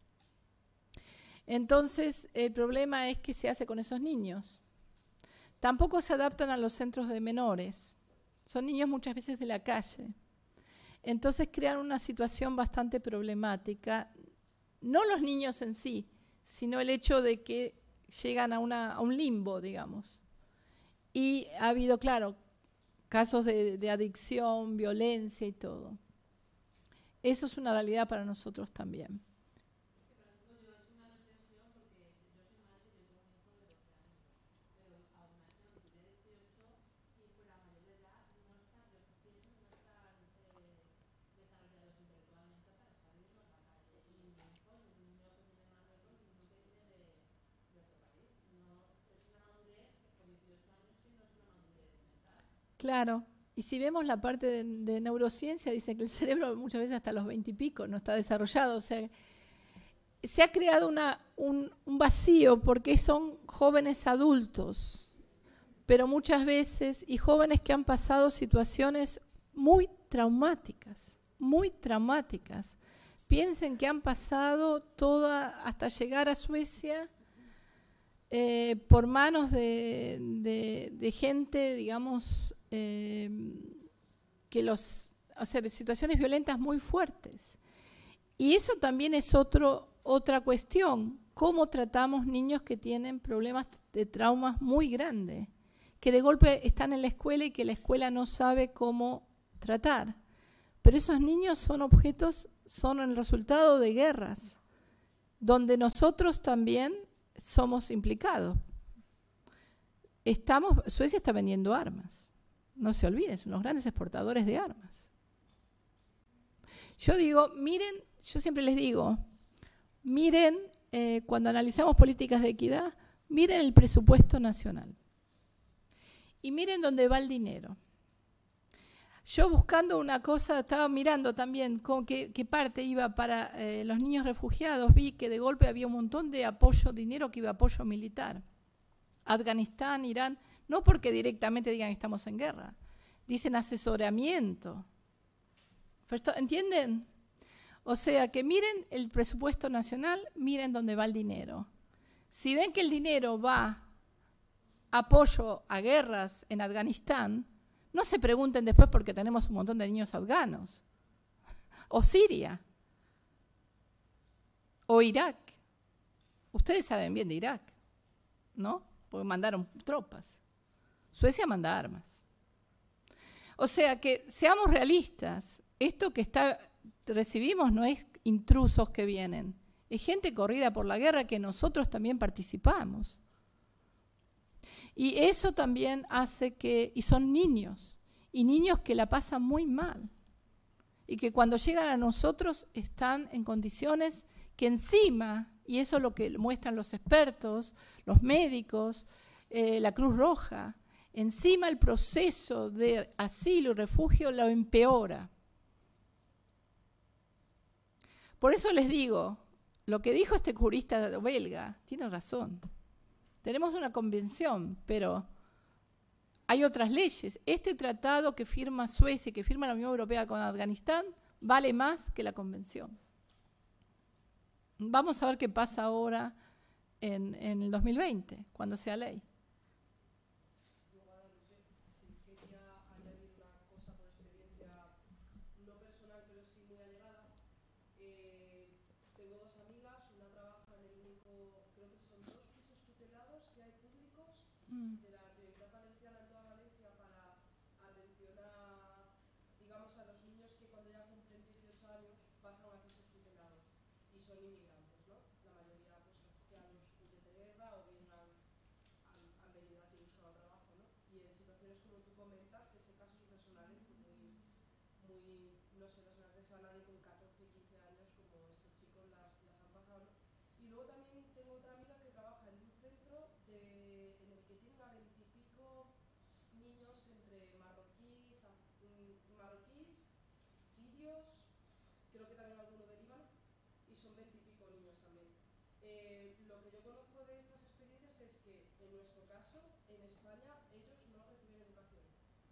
Entonces, el problema es qué se hace con esos niños. Tampoco se adaptan a los centros de menores. Son niños muchas veces de la calle. Entonces, crean una situación bastante problemática. No los niños en sí, sino el hecho de que llegan a, una, a un limbo, digamos. Y ha habido, claro, casos de, de adicción, violencia y todo. Eso es una realidad para nosotros también. Claro. Y si vemos la parte de, de neurociencia, dice que el cerebro muchas veces hasta los veinte y pico no está desarrollado. O sea, se ha creado una, un, un vacío porque son jóvenes adultos, pero muchas veces, y jóvenes que han pasado situaciones muy traumáticas, muy traumáticas. Piensen que han pasado toda, hasta llegar a Suecia, eh, por manos de, de, de gente, digamos, eh, que los, o sea, situaciones violentas muy fuertes. Y eso también es otro, otra cuestión, cómo tratamos niños que tienen problemas de traumas muy grandes, que de golpe están en la escuela y que la escuela no sabe cómo tratar. Pero esos niños son objetos, son el resultado de guerras, donde nosotros también somos implicados. Estamos, Suecia está vendiendo armas, no se olviden, son los grandes exportadores de armas. Yo digo, miren, yo siempre les digo, miren, eh, cuando analizamos políticas de equidad, miren el presupuesto nacional y miren dónde va el dinero. Yo buscando una cosa, estaba mirando también con qué, qué parte iba para eh, los niños refugiados, vi que de golpe había un montón de apoyo, dinero que iba a apoyo militar. Afganistán, Irán, no porque directamente digan que estamos en guerra, dicen asesoramiento. ¿Entienden? O sea, que miren el presupuesto nacional, miren dónde va el dinero. Si ven que el dinero va a apoyo a guerras en Afganistán, no se pregunten después porque tenemos un montón de niños afganos. O Siria. O Irak. Ustedes saben bien de Irak, ¿no? Porque mandaron tropas. Suecia manda armas. O sea que seamos realistas. Esto que está, recibimos no es intrusos que vienen. Es gente corrida por la guerra que nosotros también participamos. Y eso también hace que, y son niños, y niños que la pasan muy mal, y que cuando llegan a nosotros están en condiciones que encima, y eso es lo que muestran los expertos, los médicos, eh, la Cruz Roja, encima el proceso de asilo y refugio lo empeora. Por eso les digo, lo que dijo este jurista belga tiene razón. Tenemos una convención, pero hay otras leyes. Este tratado que firma Suecia, que firma la Unión Europea con Afganistán, vale más que la convención. Vamos a ver qué pasa ahora en, en el dos mil veinte, cuando sea ley. De la Generalitat Valenciana en toda Valencia para atención a, digamos, a los niños que cuando ya cumplen dieciocho años pasan a pisos tutelados y son inmigrantes, ¿no? La mayoría, pues, refugiados de guerra o bien han, han, han venido aquí buscando trabajo, ¿no? Y en situaciones como tú comentas, que sé casos personales muy, muy, no sé, no se las deseo a nadie con catorce, quince años como estos chicos las, las han pasado, ¿no? Y luego también tengo otra amiga que trabaja en un centro de que tiene a veintipico niños entre marroquíes, marroquíes, sirios, creo que también alguno de Líbano, y son veintipico niños también. Eh, lo que yo conozco de estas experiencias es que, en nuestro caso, en España, ellos no reciben educación.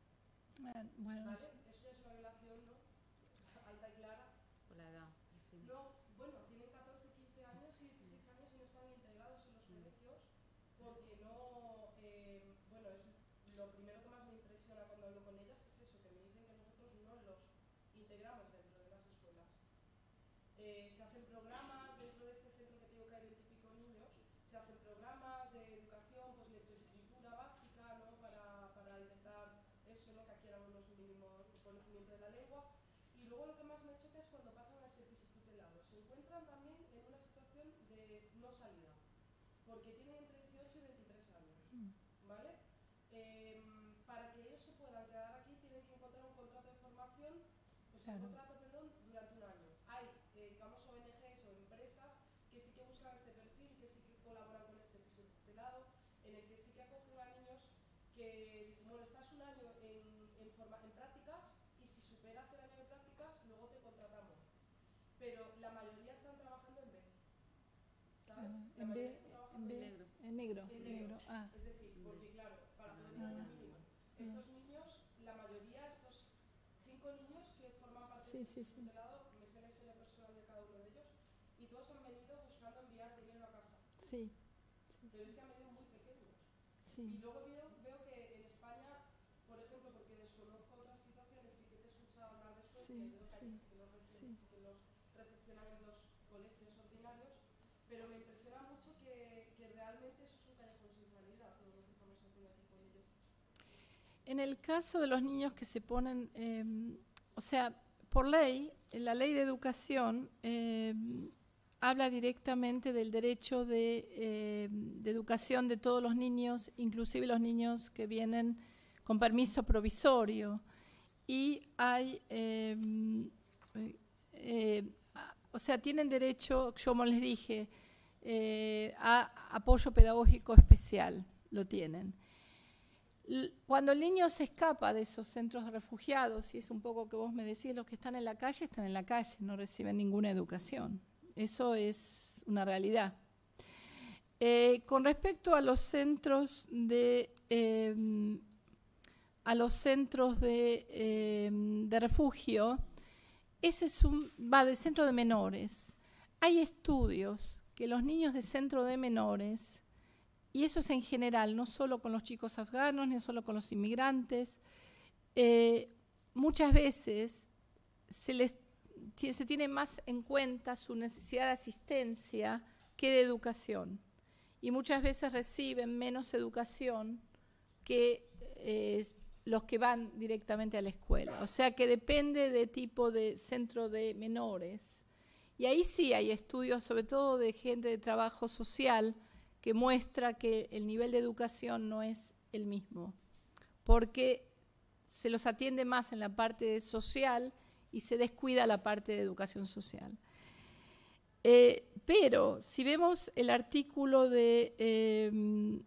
Eh, bueno, ¿Vale? Eso ya es una violación, ¿no? Alta y clara. Por la edad. No, bueno, tienen catorce, quince años y dieciséis años y no están integrados en los colegios porque no, eh, bueno, es lo primero que más me impresiona cuando hablo con ellas es eso, que me dicen que nosotros no los integramos dentro de las escuelas. Eh, se hacen programas dentro de este centro que tengo que hay veintipico niños, se hacen programas de educación, pues lectoescritura básica, ¿no? Para, para intentar eso, ¿no? Que adquieran unos mínimos conocimiento de la lengua. Y luego lo que más me choca es cuando pasan a este piso tutelado. Se encuentran también en una situación de no salida, porque tienen entre dieciocho y veintitrés años, ¿vale? Eh, para que ellos se puedan quedar aquí tienen que encontrar un contrato de formación, pues claro. un contrato, perdón, durante un año. Hay, eh, digamos, O N Ges o empresas que sí que buscan este perfil, que sí que colaboran con este piso tutelado, en el que sí que acogen a niños que dicen, bueno, estás un año en forma en prácticas y si superas el año de prácticas, luego te contratamos. Pero la mayoría están trabajando en B, ¿sabes? La En mayoría B, están trabajando en B, en negro. en negro, En negro. negro. Ah, Es decir, porque claro, para poder llegar al mínimo, estos niños, la mayoría, estos cinco niños que forman parte sí, de sí, este sí. tutelado, me sé la historia personal de cada uno de ellos, y todos han venido buscando enviar dinero a casa. Sí, Pero es que han venido muy pequeños. sí. Y luego veo, veo que en España, por ejemplo, porque desconozco otras situaciones, sí que te he escuchado hablar de Suecia, Sí, y veo que ahí sí, sí que los reciben, sí. sí que los recepcionan en los colegios ordinarios, pero me impresiona mucho que, que realmente eso es un callejón sin salida, todo lo que estamos haciendo aquí con ellos. En el caso de los niños que se ponen, eh, o sea, por ley, la ley de educación eh, habla directamente del derecho de, eh, de educación de todos los niños, inclusive los niños que vienen con permiso provisorio. Y hay, eh, eh, o sea, tienen derecho, yo como les dije, eh, a apoyo pedagógico especial, lo tienen. Cuando el niño se escapa de esos centros de refugiados, y es un poco que vos me decís, los que están en la calle, están en la calle, no reciben ninguna educación. Eso es una realidad. Eh, con respecto a los centros de, eh, a los centros de, eh, de refugio, ese es un, va de centro de menores. Hay estudios que los niños de centro de menores, y eso es en general, no solo con los chicos afganos, ni solo con los inmigrantes, eh, muchas veces se les se tiene más en cuenta su necesidad de asistencia que de educación. Y muchas veces reciben menos educación que eh, los que van directamente a la escuela. O sea que depende de tipo de centro de menores. Y ahí sí hay estudios, sobre todo de gente de trabajo social, que muestra que el nivel de educación no es el mismo, porque se los atiende más en la parte social y se descuida la parte de educación social. Eh, pero si vemos el artículo de, eh,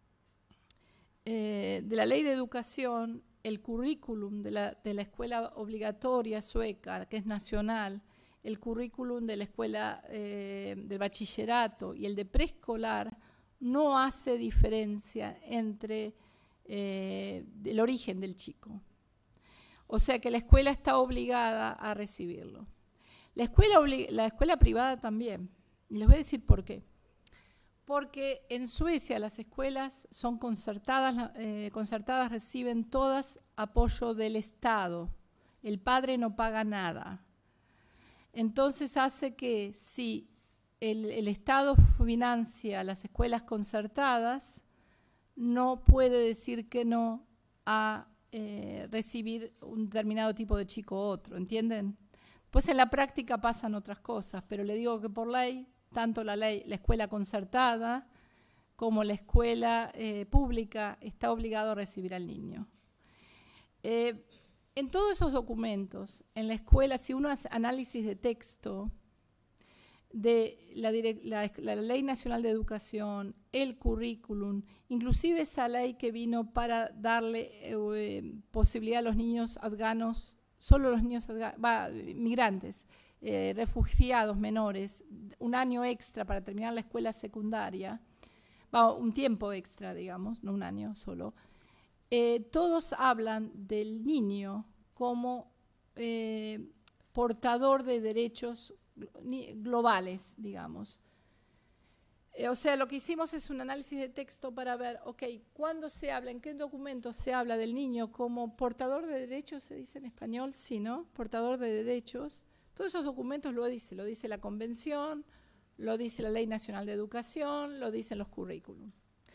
eh, de la Ley de Educación, el currículum de la, de la escuela obligatoria sueca, que es nacional, el currículum de la escuela eh, del bachillerato y el de preescolar, no hace diferencia entre eh, el origen del chico. O sea que la escuela está obligada a recibirlo. La escuela, la escuela privada también. Y les voy a decir por qué. Porque en Suecia las escuelas son concertadas, eh, concertadas reciben todas apoyo del Estado. El padre no paga nada. Entonces hace que si el, el Estado financia las escuelas concertadas, no puede decir que no a eh, recibir un determinado tipo de chico u otro, ¿entienden? Pues en la práctica pasan otras cosas, pero le digo que por ley, tanto la ley, la escuela concertada como la escuela eh, pública está obligado a recibir al niño. Eh, En todos esos documentos, en la escuela, si uno hace análisis de texto de la, la, la Ley Nacional de Educación, el currículum, inclusive esa ley que vino para darle eh, posibilidad a los niños afganos, solo los niños afganos, va, migrantes, eh, refugiados menores, un año extra para terminar la escuela secundaria, va, un tiempo extra, digamos, no un año solo. Eh, todos hablan del niño como eh, portador de derechos globales, digamos. Eh, o sea, lo que hicimos es un análisis de texto para ver, ok, ¿cuándo se habla, en qué documento se habla del niño como portador de derechos? ¿Se dice en español? Sí, ¿no? Portador de derechos. Todos esos documentos lo dice, lo dice la Convención, lo dice la Ley Nacional de Educación, lo dicen los currículum.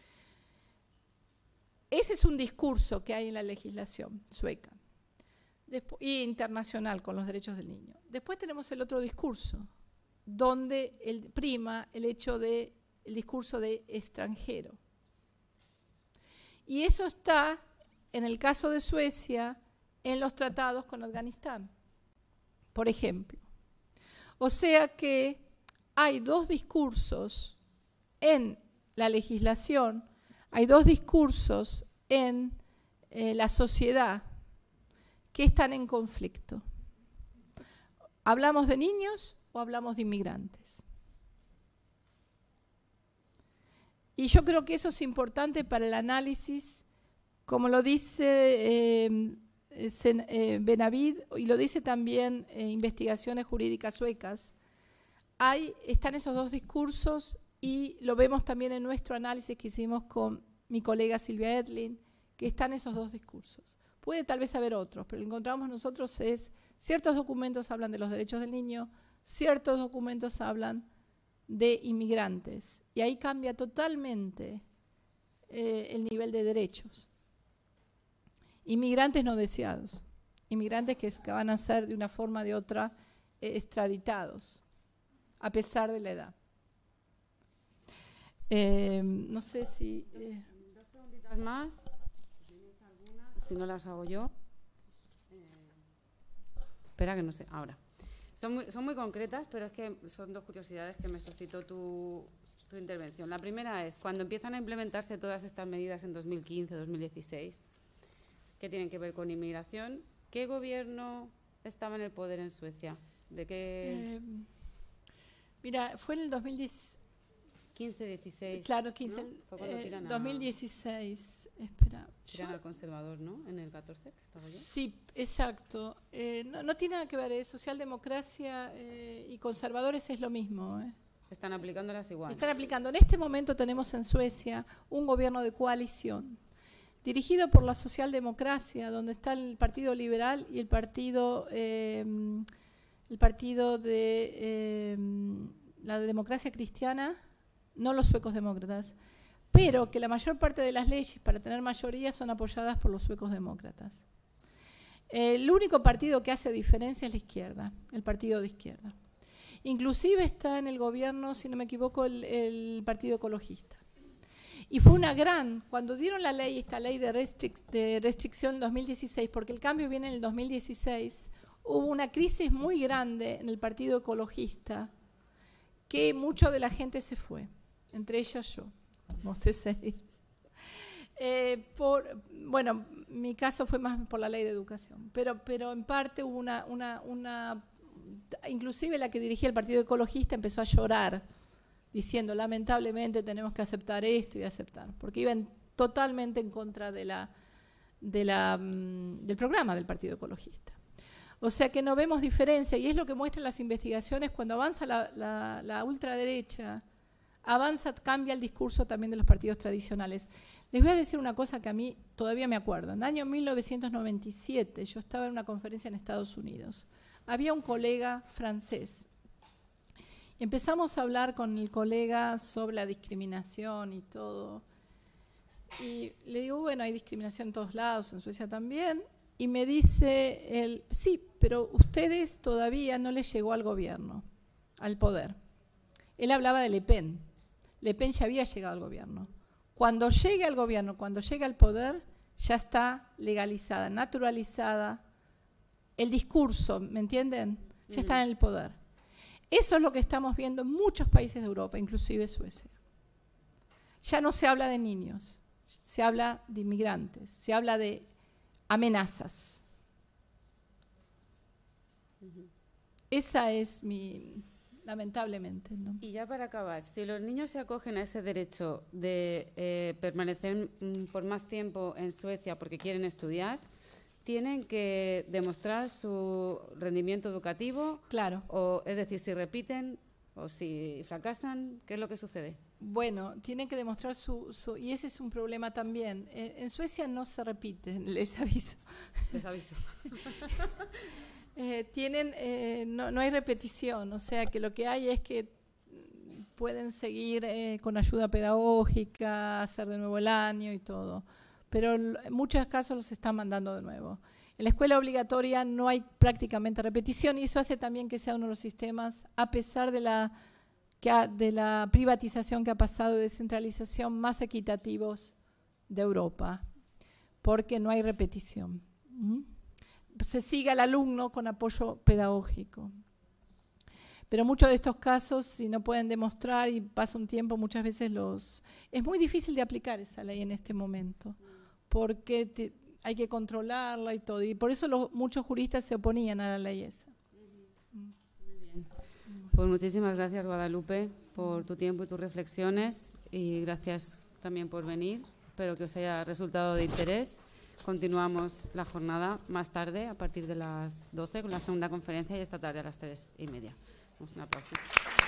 Ese es un discurso que hay en la legislación sueca Después, y internacional con los derechos del niño. Después tenemos el otro discurso, donde el, prima el hecho de el discurso de extranjero. Y eso está, en el caso de Suecia, en los tratados con Afganistán, por ejemplo. O sea que hay dos discursos en la legislación, hay dos discursos en eh, la sociedad que están en conflicto. ¿Hablamos de niños o hablamos de inmigrantes? Y yo creo que eso es importante para el análisis, como lo dice eh, eh, Benavid, y lo dice también eh, Investigaciones Jurídicas Suecas. Hay, están esos dos discursos y lo vemos también en nuestro análisis que hicimos con mi colega Silvia Edlin, que están esos dos discursos. Puede tal vez haber otros, pero lo que encontramos nosotros es ciertos documentos hablan de los derechos del niño, ciertos documentos hablan de inmigrantes. Y ahí cambia totalmente eh, el nivel de derechos. Inmigrantes no deseados, inmigrantes que, es, que van a ser de una forma o de otra eh, extraditados, a pesar de la edad. Eh, no sé si... Eh. Dos preguntitas más, si tienes alguna, si no las hago yo. Eh, espera que no sé, ahora. Son muy, son muy concretas, pero es que son dos curiosidades que me suscitó tu, tu intervención. La primera es, cuando empiezan a implementarse todas estas medidas en dos mil quince, dos mil dieciséis, que tienen que ver con inmigración, ¿qué gobierno estaba en el poder en Suecia? ¿De qué...? Eh, mira, fue en el dos mil diez. quince, dieciséis. Claro, quince, ¿no? Fue cuando eh, tiran a, dos mil dieciséis. Espera. tiran yo, al conservador, ¿no? En el catorce, que estaba yo. Sí, exacto. Eh, no, no tiene nada que ver, eh, socialdemocracia eh, y conservadores es lo mismo. Eh. Están aplicándolas igual. Están aplicando. En este momento tenemos en Suecia un gobierno de coalición dirigido por la socialdemocracia, donde está el Partido Liberal y el Partido, eh, el partido de eh, la democracia cristiana, no los suecos demócratas, pero que la mayor parte de las leyes para tener mayoría son apoyadas por los suecos demócratas. El único partido que hace diferencia es la izquierda, el partido de izquierda. Inclusive está en el gobierno, si no me equivoco, el, el Partido Ecologista. Y fue una gran, cuando dieron la ley, esta ley de, restric, de restricción en dos mil dieciséis, porque el cambio viene en el dos mil dieciséis, hubo una crisis muy grande en el Partido Ecologista, que mucho de la gente se fue, entre ellos yo, como usted sabe. Eh, por, bueno, mi caso fue más por la ley de educación, pero, pero en parte hubo una, una, una, inclusive la que dirigía el Partido Ecologista empezó a llorar, diciendo, lamentablemente tenemos que aceptar esto y aceptar, porque iban totalmente en contra de la, de la, um, del programa del Partido Ecologista. O sea que no vemos diferencia, y es lo que muestran las investigaciones, cuando avanza la, la, la ultraderecha, avanza, cambia el discurso también de los partidos tradicionales. Les voy a decir una cosa que a mí todavía me acuerdo. En el año mil novecientos noventa y siete, yo estaba en una conferencia en Estados Unidos. Había un colega francés. Empezamos a hablar con el colega sobre la discriminación y todo. Y le digo, bueno, hay discriminación en todos lados, en Suecia también. Y me dice él, sí, pero ustedes todavía no les llegó al gobierno, al poder. Él hablaba de Le Pen. Le Pen ya había llegado al gobierno. Cuando llegue al gobierno, cuando llegue al poder, ya está legalizada, naturalizada. El discurso, ¿me entienden? Ya mm. está en el poder. Eso es lo que estamos viendo en muchos países de Europa, inclusive Suecia. Ya no se habla de niños, se habla de inmigrantes, se habla de amenazas. Uh-huh. Esa es mi, lamentablemente, ¿no? Y ya para acabar, si los niños se acogen a ese derecho de eh, permanecer mm, por más tiempo en Suecia porque quieren estudiar, tienen que demostrar su rendimiento educativo. Claro. O, es decir, si repiten o si fracasan, ¿qué es lo que sucede? Bueno, tienen que demostrar su... su y ese es un problema también. En, en Suecia no se repite, les aviso. Les aviso. eh, tienen, eh, no, no hay repetición, o sea que lo que hay es que pueden seguir eh, con ayuda pedagógica, hacer de nuevo el año y todo. Pero en muchos casos los están mandando de nuevo. En la escuela obligatoria no hay prácticamente repetición y eso hace también que sea uno de los sistemas, a pesar de la, que ha, de la privatización que ha pasado y descentralización, más equitativos de Europa, porque no hay repetición. ¿Mm? Se sigue al alumno con apoyo pedagógico. Pero muchos de estos casos, si no pueden demostrar y pasa un tiempo, muchas veces los... Es muy difícil de aplicar esa ley en este momento. Porque te, hay que controlarla y todo. Y por eso los, muchos juristas se oponían a la ley esa. Pues muchísimas gracias, Guadalupe, por tu tiempo y tus reflexiones, y gracias también por venir. Espero que os haya resultado de interés. Continuamos la jornada más tarde, a partir de las doce, con la segunda conferencia, y esta tarde a las tres y media. Damos un aplauso.